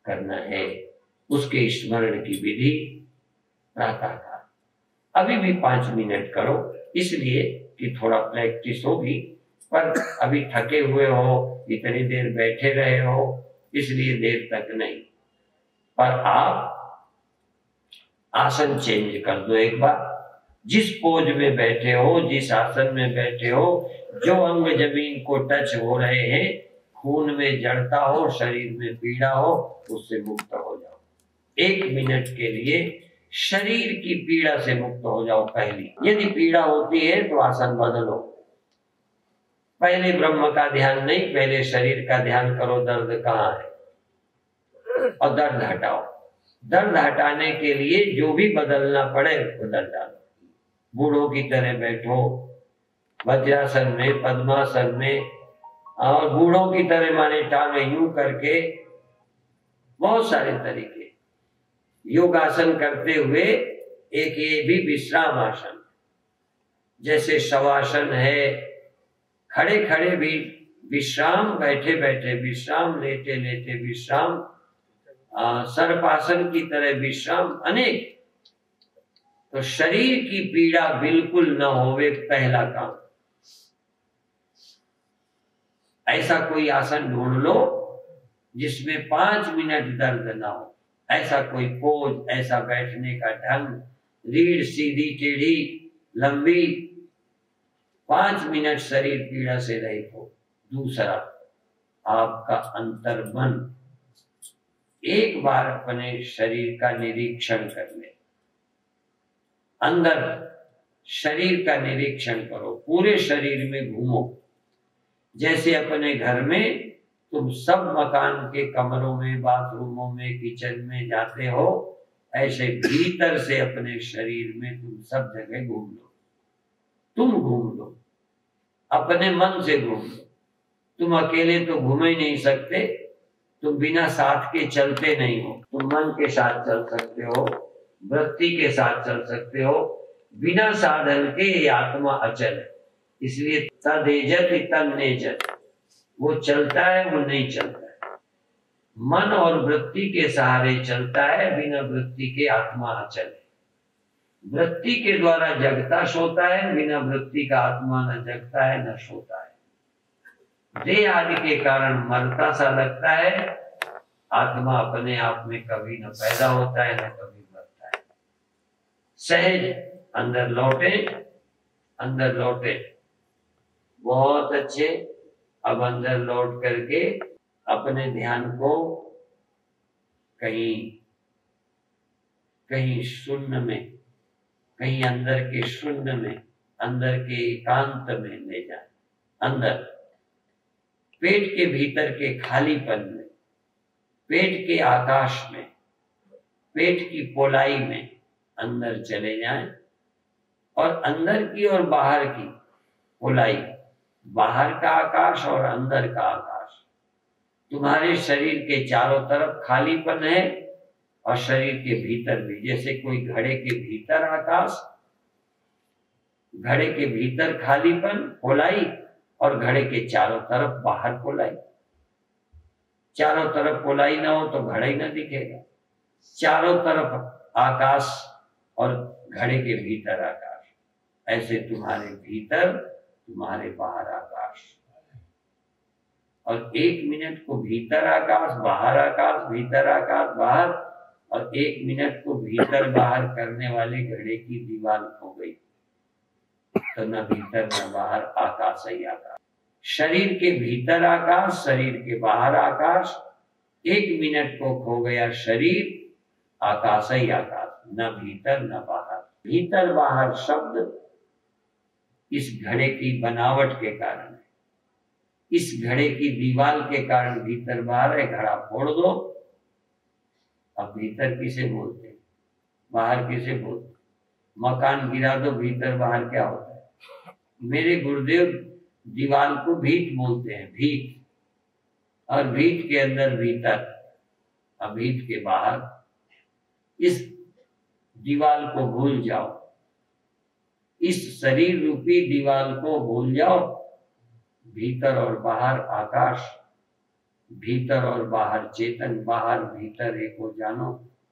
करना है, उसके स्मरण की विधि प्रातःकाल। अभी भी पांच मिनट करो, इसलिए कि थोड़ा प्रैक्टिस होगी, पर अभी थके हुए हो, इतनी देर बैठे रहे हो, इसलिए देर तक नहीं। पर आप आसन चेंज कर दो एक बार। जिस पोज में बैठे हो, जिस आसन में बैठे हो, जो अंग जमीन को टच हो रहे हैं, खून में जड़ता हो, शरीर में पीड़ा हो, उससे मुक्त हो जाओ। एक मिनट के लिए शरीर की पीड़ा से मुक्त हो जाओ। पहली यदि पीड़ा होती है तो आसन बदलो। पहले ब्रह्म का ध्यान नहीं, पहले शरीर का ध्यान करो, दर्द कहाँ है, और दर्द हटाओ। दर्द हटाने के लिए जो भी बदलना पड़े बदल डालो। बूढ़ों की तरह बैठो, वज्रासन में, पद्मासन में, और बूढ़ों की तरह माने टांगे यूं करके, बहुत सारे तरीके। योगासन करते हुए एक ये भी विश्राम आसन, जैसे शवासन है, खड़े खड़े भी विश्राम, बैठे बैठे विश्राम, लेटे लेटे विश्राम, सर्पासन की तरह विश्राम, अनेक। तो शरीर की पीड़ा बिल्कुल न होवे, पहला काम। ऐसा कोई आसन ढूंढ लो जिसमें पांच मिनट दर्द ना हो। ऐसा कोई पोज, ऐसा बैठने का ढंग, रीढ़ सीधी टेढ़ी लंबी, पांच मिनट शरीर पीड़ा से रहित हो। दूसरा, आपका अंतर्मन एक बार अपने शरीर का निरीक्षण कर ले। अंदर शरीर का निरीक्षण करो, पूरे शरीर में घूमो। जैसे अपने घर में तुम सब मकान के कमरों में, बाथरूमों में, किचन में जाते हो, ऐसे भीतर से अपने शरीर में तुम सब जगह घूम लो। तुम घूम लो, अपने मन से घूम लो। तुम अकेले तो घूम ही नहीं सकते, तुम बिना साथ के चलते नहीं हो। तुम मन के साथ चल सकते हो, वृत्ति के साथ चल सकते हो, बिना साधन के ये आत्मा अचल है। इसलिए तदेजत तन्नेजत, वो चलता है, वो नहीं चलता है। मन और वृत्ति के सहारे चलता है, बिना वृत्ति के आत्मा अचल है। वृत्ति के द्वारा जगता सोता है, बिना वृत्ति का आत्मा न जगता है न सोता है। देह आदि के कारण मरता सा लगता है, आत्मा अपने आप में कभी न पैदा होता है न कभी मरता है। सहज अंदर लौटे, अंदर लौटे, बहुत अच्छे। अब अंदर लौट करके अपने ध्यान को कहीं कहीं शून्य में, कहीं अंदर के शून्य में, अंदर के एकांत में ले जाए। अंदर पेट के भीतर के खालीपन में, पेट के आकाश में, पेट की पोलाई में अंदर चले जाएं, और अंदर की और बाहर की पोलाई, बाहर का आकाश और अंदर का आकाश, तुम्हारे शरीर के चारों तरफ खालीपन है, और शरीर के भीतर भी। जैसे कोई घड़े के भीतर आकाश, घड़े के भीतर खालीपन, पोलाई, और घड़े के चारों तरफ बाहर पोलाई। चारों तरफ पोलाई ना हो तो घड़ा ही ना दिखेगा। चारों तरफ आकाश और घड़े के भीतर आकाश, ऐसे तुम्हारे भीतर, तुम्हारे बाहर आकाश। और एक मिनट को भीतर आकाश, बाहर आकाश, भीतर आकाश, बाहर, और एक मिनट को भीतर बाहर करने वाले घड़े की दीवार हो गई, तो न भीतर न बाहर, आकाश ही आकाश। शरीर के भीतर आकाश, शरीर के बाहर आकाश। एक मिनट को खो गया शरीर, आकाश ही आकाश, न भीतर न बाहर। भीतर बाहर शब्द इस घड़े की बनावट के कारण है, इस घड़े की दीवार के कारण भीतर बाहर है। घड़ा फोड़ दो, अब भीतर किसे बोलते हैं, बाहर किसे बोलते हैं? मकान गिरा दो, भीतर बाहर क्या होता है? मेरे गुरुदेव दीवार को भीत बोलते हैं, भीत। और भीत के अंदर भीतर, अब भीत के बाहर। इस दीवार को भूल जाओ, इस शरीर रूपी दीवार को भूल जाओ। भीतर और बाहर आकाश, भीतर और बाहर चेतन, बाहर भीतर एक हो जानो।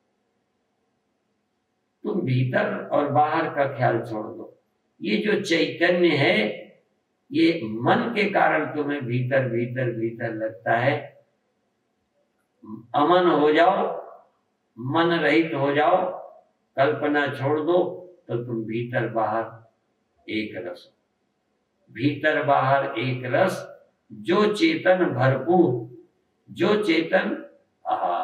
तुम भीतर और बाहर का ख्याल छोड़ दो। ये जो चैतन्य है, ये मन के कारण तुम्हें भीतर भीतर भीतर लगता है। अमन हो जाओ, मन रहित हो जाओ, कल्पना छोड़ दो, तो तुम भीतर बाहर एक रस, भीतर बाहर एक रस, जो चेतन भरपूर, जो चेतन आहा,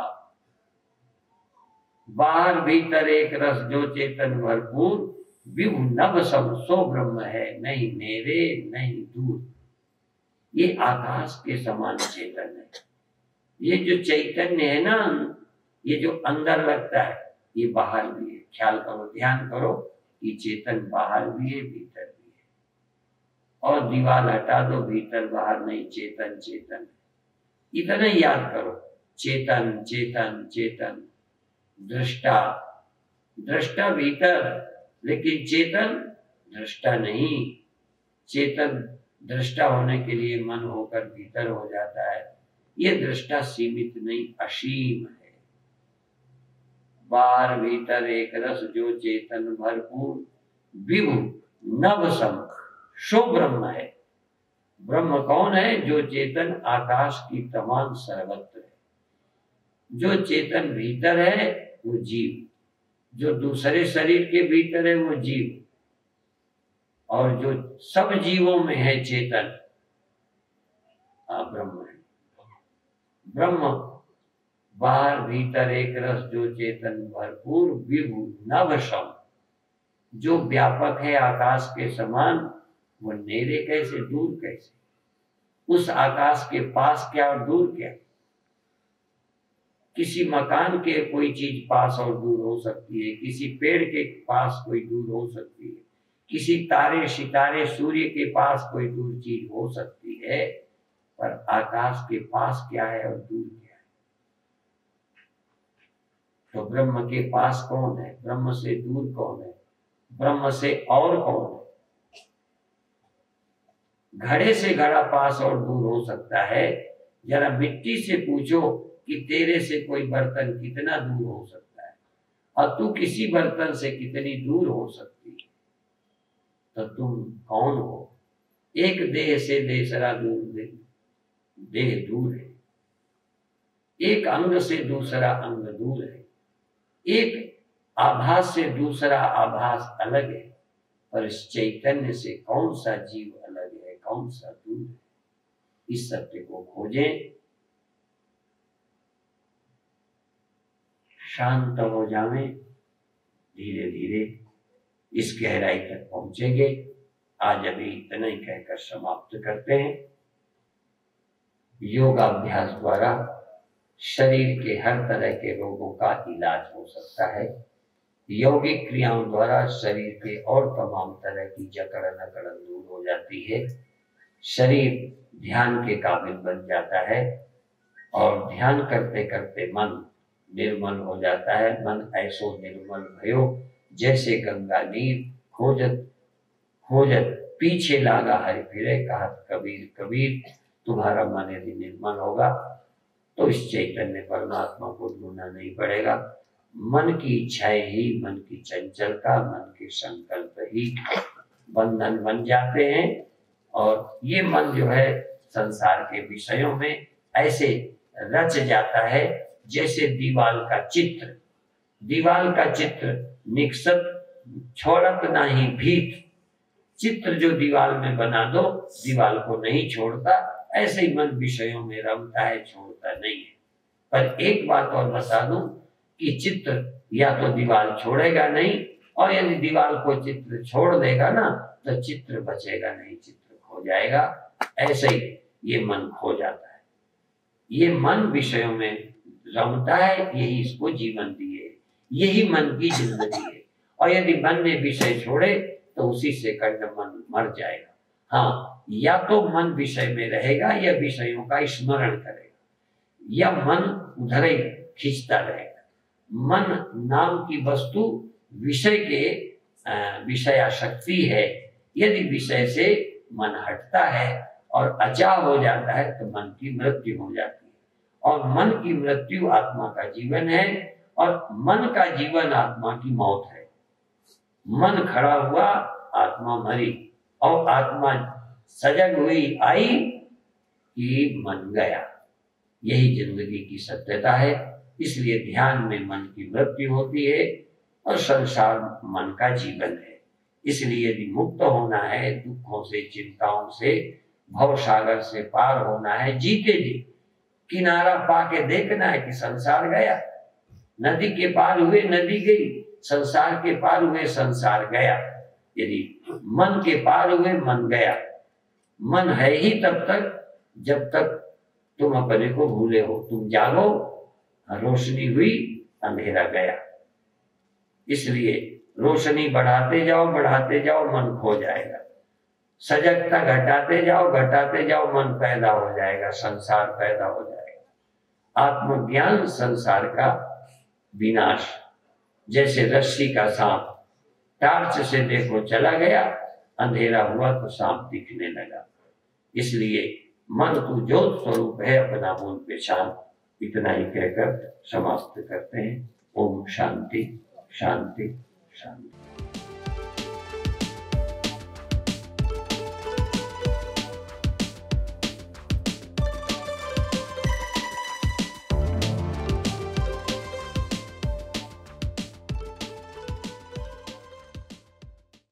बाहर भीतर एक रस, जो चेतन भरपूर, विभु नभ सब सो ब्रह्म है, नहीं मेरे नहीं दूर। ये आकाश के समान चेतन है। ये जो चैतन्य है ना, ये जो अंदर लगता है, ये बाहर भी है। ख्याल करो, ध्यान करो, ये चेतन बाहर भी है, भीतर भी है। और दीवार हटा दो, भीतर बाहर नहीं, चेतन चेतन। इतना याद करो, चेतन चेतन चेतन। दृष्टा, दृष्टा भीतर, लेकिन चेतन दृष्टा नहीं। चेतन दृष्टा होने के लिए मन होकर भीतर हो जाता है। ये दृष्टा सीमित नहीं, असीम है। बाहर भीतर एक रस, जो चेतन भरपूर, विभु नभ सम सो ब्रह्म है। ब्रह्म कौन है? जो चेतन आकाश की तमाम सर्वत्र है। जो चेतन भीतर है वो जीव, जो दूसरे शरीर के भीतर है वो जीव, और जो सब जीवों में है चेतन, आ ब्रह्म है। ब्रह्म बाहर भीतर एक रस, जो चेतन भरपूर, विभु नभ सम, जो व्यापक है आकाश के समान, वो नेरे कैसे, दूर कैसे? उस आकाश के पास क्या और दूर क्या? किसी मकान के कोई चीज पास और दूर हो सकती है, किसी पेड़ के पास कोई दूर हो सकती है, किसी तारे सितारे सूर्य के पास कोई दूर चीज हो सकती है, पर आकाश के पास क्या है और दूर क्या है? तो ब्रह्म के पास कौन है? ब्रह्म से दूर कौन है? ब्रह्म से और कौन है? घड़े से घड़ा पास और दूर हो सकता है। जरा मिट्टी से पूछो कि तेरे से कोई बर्तन कितना दूर हो सकता है, और तू किसी बर्तन से कितनी दूर हो सकती है। तो तुम कौन हो? एक देह से दूसरा दूर, देह दूर है। एक अंग से दूसरा अंग दूर है। एक आभास से दूसरा आभास अलग है, पर इस चैतन्य से कौन सा जीव अलग है, कौन सा दूर है? इस सत्य को खोजें। शांत हो जावें, धीरे धीरे इस गहराई तक पहुंचेंगे। आज अभी इतना ही कहकर समाप्त करते हैं। योगाभ्यास द्वारा शरीर के हर तरह के रोगों का इलाज हो सकता है। यौगिक क्रियाओं द्वारा शरीर के और तमाम तरह की जकड़न अकड़न दूर हो जाती है। शरीर ध्यान के काबिल बन जाता है, और ध्यान करते करते मन निर्मल हो जाता है। मन ऐसो निर्मल भयो, जैसे गंगा नीर खोजत खोजत पीछे लागा हरि फिरे, कहत कबीर कबीर। तुम्हारा मन यदि निर्मल होगा तो इस चैतन्य परमात्मा को ढूंढना नहीं पड़ेगा। मन की इच्छाएं ही, मन की चंचलता, मन के संकल्प ही बंधन बन जाते हैं। और ये मन जो है संसार के विषयों में ऐसे रच जाता है जैसे दीवाल का चित्र। दीवाल का चित्र निकसत छोड़त नहीं भीत। चित्र जो दीवाल में बना दो, दीवाल को नहीं छोड़ता। ऐसे ही मन विषयों में रमता है, छोड़ता नहीं है। पर एक बात और बता दूं कि चित्र या तो दीवाल छोड़ेगा नहीं, और यदि दीवाल को चित्र छोड़ देगा ना, तो चित्र बचेगा नहीं, चित्र खो जाएगा। ऐसे ही ये मन खो जाता है। ये मन विषयों में रमता है, यही इसको जीवन दिए, यही मन की जिंदगी है। और यदि मन ने विषय छोड़े तो उसी से कर्ण मन मर जाएगा। हाँ, या तो मन विषय में रहेगा या विषयों का स्मरण करेगा, या मन उधर ही खींचता रहेगा। मन नाम की वस्तु विषय के विषयाशक्ति है। यदि विषय से मन हटता है और अचा हो जाता है तो मन की मृत्यु हो जाती है। और मन की मृत्यु आत्मा का जीवन है, और मन का जीवन आत्मा की मौत है। मन खड़ा हुआ, आत्मा मरी, और आत्मा सजग हुई, आई कि मन गया। यही जिंदगी की सत्यता है। इसलिए ध्यान में मन की मृत्यु होती है और संसार मन का जीवन है। इसलिए यदि मुक्त होना है दुखों से, चिंताओं से, भव सागर से पार होना है, जीते जी किनारा पाके देखना है कि संसार गया। नदी के पार हुए नदी गई, संसार के पार हुए संसार गया। यदि मन के पार हुए मन गया। मन है ही तब तक जब तक तुम अपने को भूले हो। तुम जागो, रोशनी हुई, अंधेरा गया। इसलिए रोशनी बढ़ाते जाओ, बढ़ाते जाओ, मन खो जाएगा। सजगता घटाते जाओ, घटाते जाओ, मन पैदा हो जाएगा, संसार पैदा हो जाएगा। आत्मज्ञान संसार का विनाश। जैसे रस्सी का सांप, टार्च से देखो चला गया, अंधेरा हुआ तो सांप दिखने लगा। इसलिए मन तू ज्योत स्वरूप है, अपना बोल पहचान। इतना ही कहकर समाप्त करते हैं। ओम शांति शांति शांति।